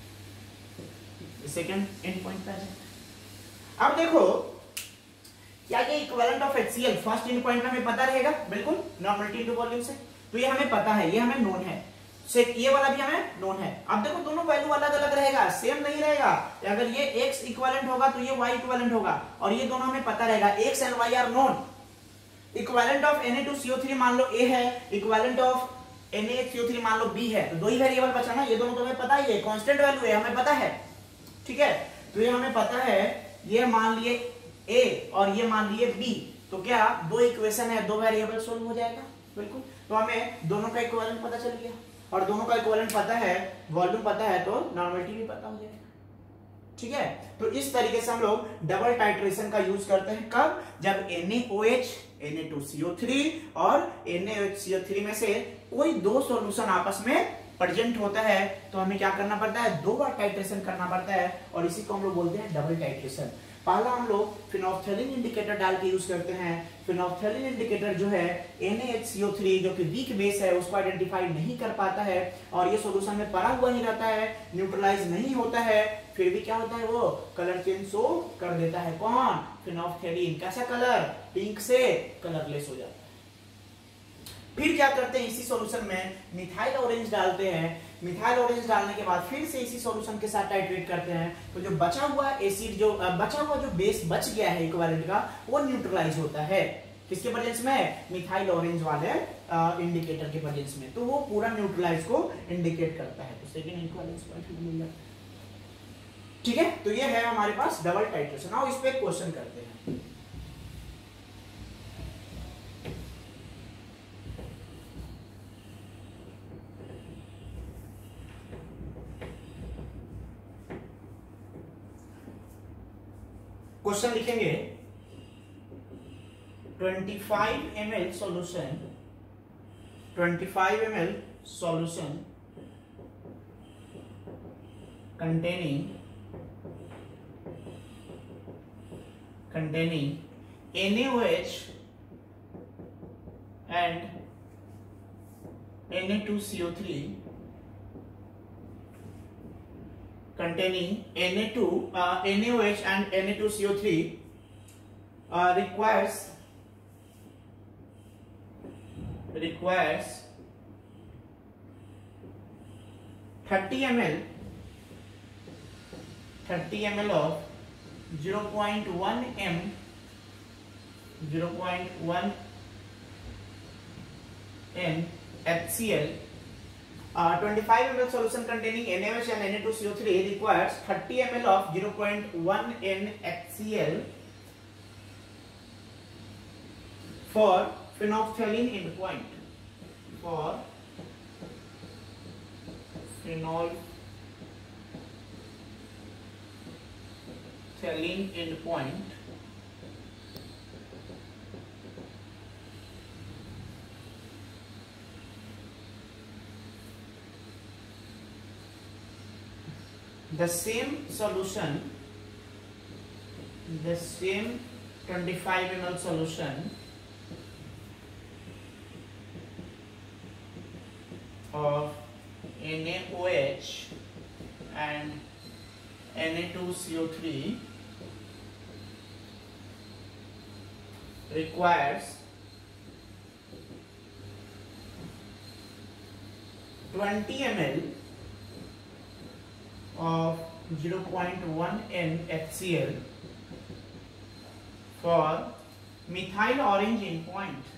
second end point पे आ जाए। अब देखो क्या ये equivalent of HCl first end point में हमें पता रहेगा, बिल्कुल नॉर्मलिटी इनटू वॉल्यूम से, तो ये हमें पता है, ये हमें नोन है, से ये वाला भी हमें नोन है। अब देखो दोनों वैल्यू अलग अलग रहेगा, सेम नहीं रहेगा। अगर ये x इक्विवेलेंट होगा तो ये y इक्विवेलेंट होगा, और ये दोनों हमें पता रहेगा, x and y are known. Equivalent of N A two C O three मान लो a है, equivalent of N A H C O three मान लो b है, तो दो ही वेरिएबल बचा ना, ये दोनों तो हमें पता ही है, कांस्टेंट वैल्यू है, हमें पता है, ठीक है। तो ये हमें पता है, ये मान लिए a और ये मान लिए b, तो क्या दो इक्वेशन है, दो वेरिएबल सोल्व हो जाएगा, बिल्कुल। तो हमें दोनों का इक्विवेलेंट पता चल गया, और दोनों का इक्विवेलेंट पता है, वॉल्यूम पता है, तो नॉर्मलिटी भी पता हो जाएगा, ठीक है। तो इस तरीके से हम लोग डबल टाइट्रेशन का यूज करते हैं, कब? जब NaOH, N A two C O three और N A H C O three में से कोई दो सॉल्यूशन आपस में प्रेजेंट होता है, तो हमें क्या करना पड़ता है, दो बार टाइट्रेशन करना पड़ता है, और इसी को हम लोग बोलते हैं डबल टाइट्रेशन। पहला हम लोग फिनोल्फथैलीन इंडिकेटर डाल के यूज करते हैं। फिनोल्फथैलीन इंडिकेटर जो है N A H C O three जो कि वीक बेस है उसको आइडेंटिफाई नहीं कर पाता है, और ये सॉल्यूशन में पड़ा हुआ ही रहता है, न्यूट्रलाइज नहीं होता है, फिर भी क्या होता है, वो कलर चेंज शो कर देता है। कौन? फिनोल्फथैलीन। कैसा कलर? पिंक से कलरलेस हो जाता है। फिर क्या करते हैं, इसी सॉल्यूशन में मिथाइल ऑरेंज डालते हैं। मिथाइल ऑरेंज डालने के बाद फिर से इसी सॉल्यूशन के साथ टाइट्रेट करते हैं, तो जो बचा हुआ एसिड, जो बचा हुआ जो बेस बच गया है इक्विवेलेंट का, वो न्यूट्रलाइज होता है। किसके प्रेजेंस में? मिथाइल ऑरेंज वाले इंडिकेटर के प्रेजेंस में, तो वो पूरा न्यूट्रलाइज को इंडिकेट करता है, तो सेकंड इक्विवेलेंस पॉइंट मिल जाता है, ठीक है। तो ये है हमारे पास डबल टाइट्रेशन। आओ इस पे क्वेश्चन करते हैं। क्वेश्चन लिखेंगे, पच्चीस एम एल सॉल्यूशन, पच्चीस M L solution containing containing NaOH and N A two C O three containing Na two uh, NaOH and N A two C O three uh, requires requires thirty milliliters thirty milliliters of zero point one m zero point one m HCl. Uh, twenty-five milliliters solution containing NaOH and N A two C O three requires thirty milliliters of zero point one n HCl for phenolphthalein endpoint. For phenolphthalein endpoint. The same solution, the same twenty-five milliliters solution of NaOH and N A two C O three requires twenty milliliters of zero point one n HCl for methyl orange endpoint.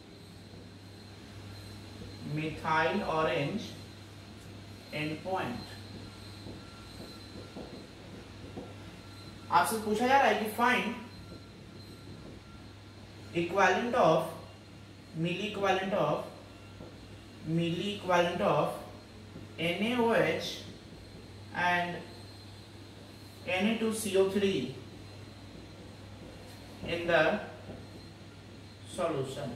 Methyl orange endpoint. आपसे पूछा जा रहा है कि find equivalent of milliequivalent of milliequivalent of NaOH and N A two C O three in the solution.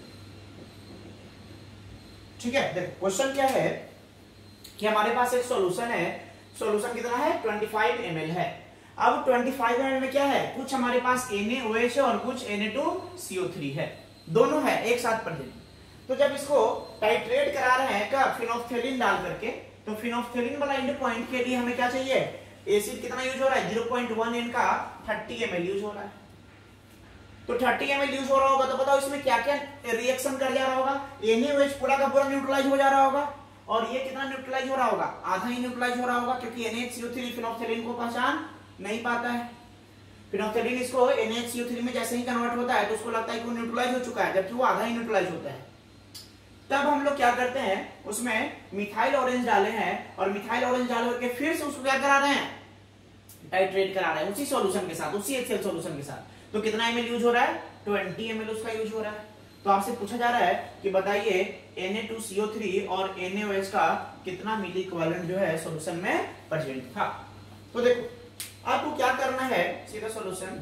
ठीक है, देखो क्वेश्चन क्या है कि हमारे पास एक सॉल्यूशन है, सॉल्यूशन कितना है, पच्चीस एम एल है। अब पच्चीस एम एल में क्या है, कुछ हमारे पास NaOH है और कुछ N A two C O three है, दोनों है एक साथ प्रेजेंट। तो जब इसको टाइट्रेट करा रहे हैं क्या, फिनोल्फथालीन डाल करके, तो फिनोल्फथालीन वाला एंड पॉइंट के लिए हमें क्या चाहिए, एसिड कितना यूज हो रहा है, ज़ीरो पॉइंट वन एन का तीस एम एल यूज हो रहा है। तो तीस एम एल यूज हो रहा होगा तो बताओ इसमें क्या क्या रिएक्शन कर जा रहा होगा, NaOH पूरा का पूरा न्यूट्रलाइज हो जा रहा होगा, और ये कितना न्यूट्रलाइज हो रहा होगा, आधा ही न्यूट्रलाइज हो रहा होगा, क्योंकि N H C O three phenolphthalein को पहचान नहीं पाता है। फिनोल्फथालीन इसको N H C O three में जैसे ही कन्वर्ट होता है तो उसको लगता है कि वो न्यूट्रलाइज हो चुका है, जबकि वो आधा ही न्यूट्रलाइज होता है। तब हम लोग क्या करते हैं, उसमें मिथाइल ऑरेंज डाले हैं, और मिथाइल ऑरेंज डाल करके फिर से उसको क्या करा रहे हैं, टाइट्रेट करा रहे हैं उसी सॉल्यूशन के साथ, उसी एक्सेल सॉल्यूशन के साथ। तो कितना एमएल यूज हो रहा है, बीस एम एल उसका यूज हो रहा है। तो आपसे पूछा जा रहा है कि बताइए N A two C O three और NaOH का कितना मिली इक्विवेलेंट जो है सॉल्यूशन में प्रेजेंट था। तो देखो आपको क्या करना है, सीधा सॉल्यूशन,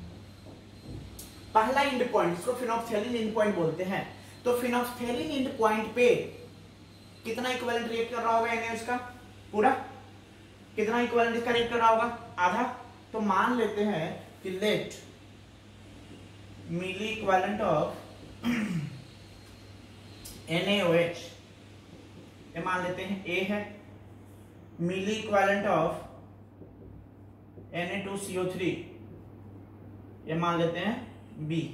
पहला एंड पॉइंट, इसको फिनोल्फथालीन एंड पॉइंट बोलते हैं। तो फिनोल्फथालीन एंड पॉइंट पे कितना इक्विवेलेंट रिएक्ट कर रहा होगा NaOH का, पूरा कितना इक्विवेलेंट इसका रिएक्ट कर रहा होगा, आधा। तो मान लेते हैं कि let milliequivalent of NaOH, ये मान लेते हैं A है, milliequivalent of N A two C O three, ये मान लेते हैं B।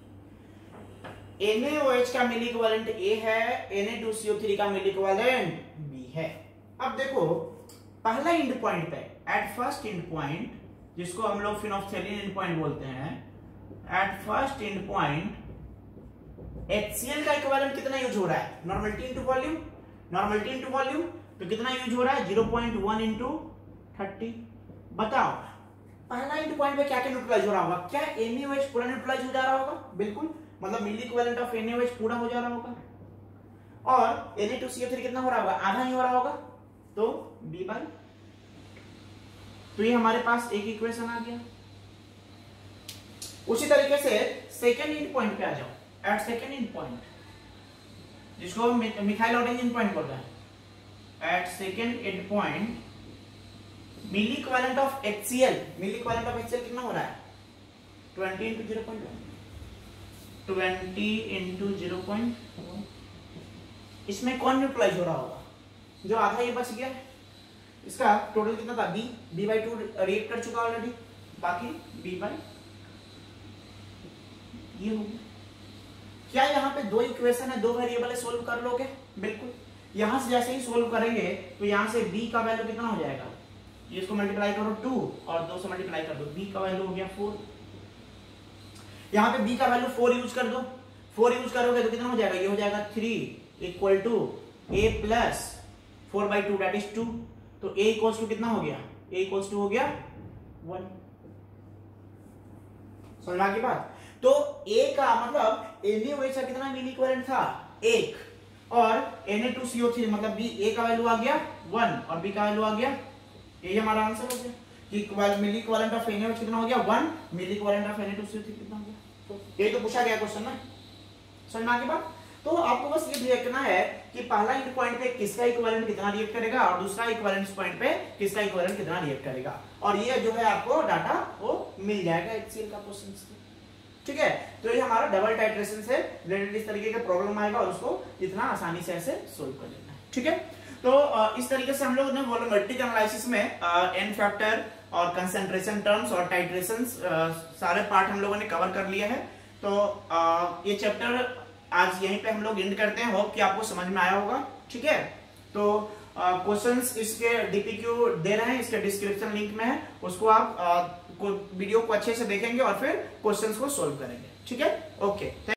NaOH का मिली इक्विवेलेंट A है, N A two C O three का मिली इक्विवेलेंट B है। अब देखो पहला एंड पॉइंट पे, एट फर्स्ट एंड पॉइंट, जिसको हम लोग फिनोल्फथालीन एंड पॉइंट बोलते हैं, at first end point HCl का इक्विवेलेंट कितना यूज हो रहा है, normality into volume, normality into volume, तो कितना यूज हो रहा है, zero point one into thirty. बताओ पहला एंड पॉइंट पे क्या क्या न्यूट्रलाइज हो रहा होगा, क्या NaOH पूरा न्यूट्रलाइज हो जा रहा होगा, बिल्कुल, मतलब मिली इक्विवेलेंट ऑफ NaOH पूरा हो जा रहा होगा, और N A two C O three कितना हो रहा होगा, आधा ही हो रहा होगा, तो B बाई। तो ये हमारे पास एक इक्वेशन आ गया। उसी तरीके से सेकेंड एंड पॉइंट पे आ जाओ, एट सेकेंड एंड पॉइंट, जिसको मिथाइल ऑरेंज एंड पॉइंट बोल रहा है, at second end point milliequivalent of HCl, milliequivalent of HCl कितना हो रहा है, twenty into zero point one, twenty into zero point one. इसमें कौन न्यूट्रलाइज हो रहा होगा, जो आधा ये बच गया, इसका टोटल कितना था, B, B by two react कर चुका ऑलरेडी, बाकी B बाई ये हो गया। क्या यहाँ पे दो इक्वेशन है, दो वेरिएबल है, सोल्व कर लोगे, बिल्कुल। यहां से जैसे ही सोल्व करेंगे तो यहां से B का वैल्यू कितना हो जाएगा, इसको मल्टीप्लाई करो टू और दो से मल्टीप्लाई कर दो, B का वैल्यू हो गया फोर। यहाँ पे B का वैल्यू फोर यूज कर दो, फोर यूज करोगे तो कितना हो जाएगा, ये हो जाएगा three equal to A plus four by two, that is two. तो A इक्वल्स टू कितना हो गया, A इक्वल्स टू हो गया वन। समझा की बात। तो A का मतलब NaOH का कितना मिली इक्विवेलेंट था, एक, और N A two C O three मतलब B, A का वैल्यू आ गया वन और B का वैल्यू आ गया, ये हमारा आंसर हो गया कि मिली इक्विवेलेंट ऑफ NaOH कितना हो गया, one, milliequivalent of N A two C O three कितना हो गया। तो ये तो पूछा गया क्वेश्चन में, समझना के बाद। तो आपको बस ये देखना है कि पहला एंड पॉइंट पे किसका इक्विवेलेंट कितना रिएक्ट करेगा, और दूसरा इक्विवेलेंट पॉइंट पे किसका इक्विवेलेंट कितना रिएक्ट करेगा, और ये जो है आपको डाटा वो मिल जाएगा HCl का क्वेश्चन से, ठीक है। तो ये हमारा डबल टाइट्रेशन से रिलेटेड इस तरीके का प्रॉब्लम आएगा और उसको इतना आसानी से ऐसे सोल्व कर लेना है, ठीक है। तो इस तरीके से हम लोग ने वॉल्यूमेट्रिक एनालिसिस में एन फैक्टर और कंसंट्रेशन टर्म्स और टाइट्रेशन सारे पार्ट हम लोगों ने कवर कर लिया है। तो ये चैप्टर आज यहीं पे हम लोग एंड करते हैं। होप कि आपको समझ में आया होगा, ठीक है। तो क्वेश्चंस uh, इसके डीपीक्यू दे रहे हैं, इसके डिस्क्रिप्शन लिंक में है, उसको आप uh, को, वीडियो को अच्छे से देखेंगे और फिर क्वेश्चंस को सोल्व करेंगे, ठीक है। ओके।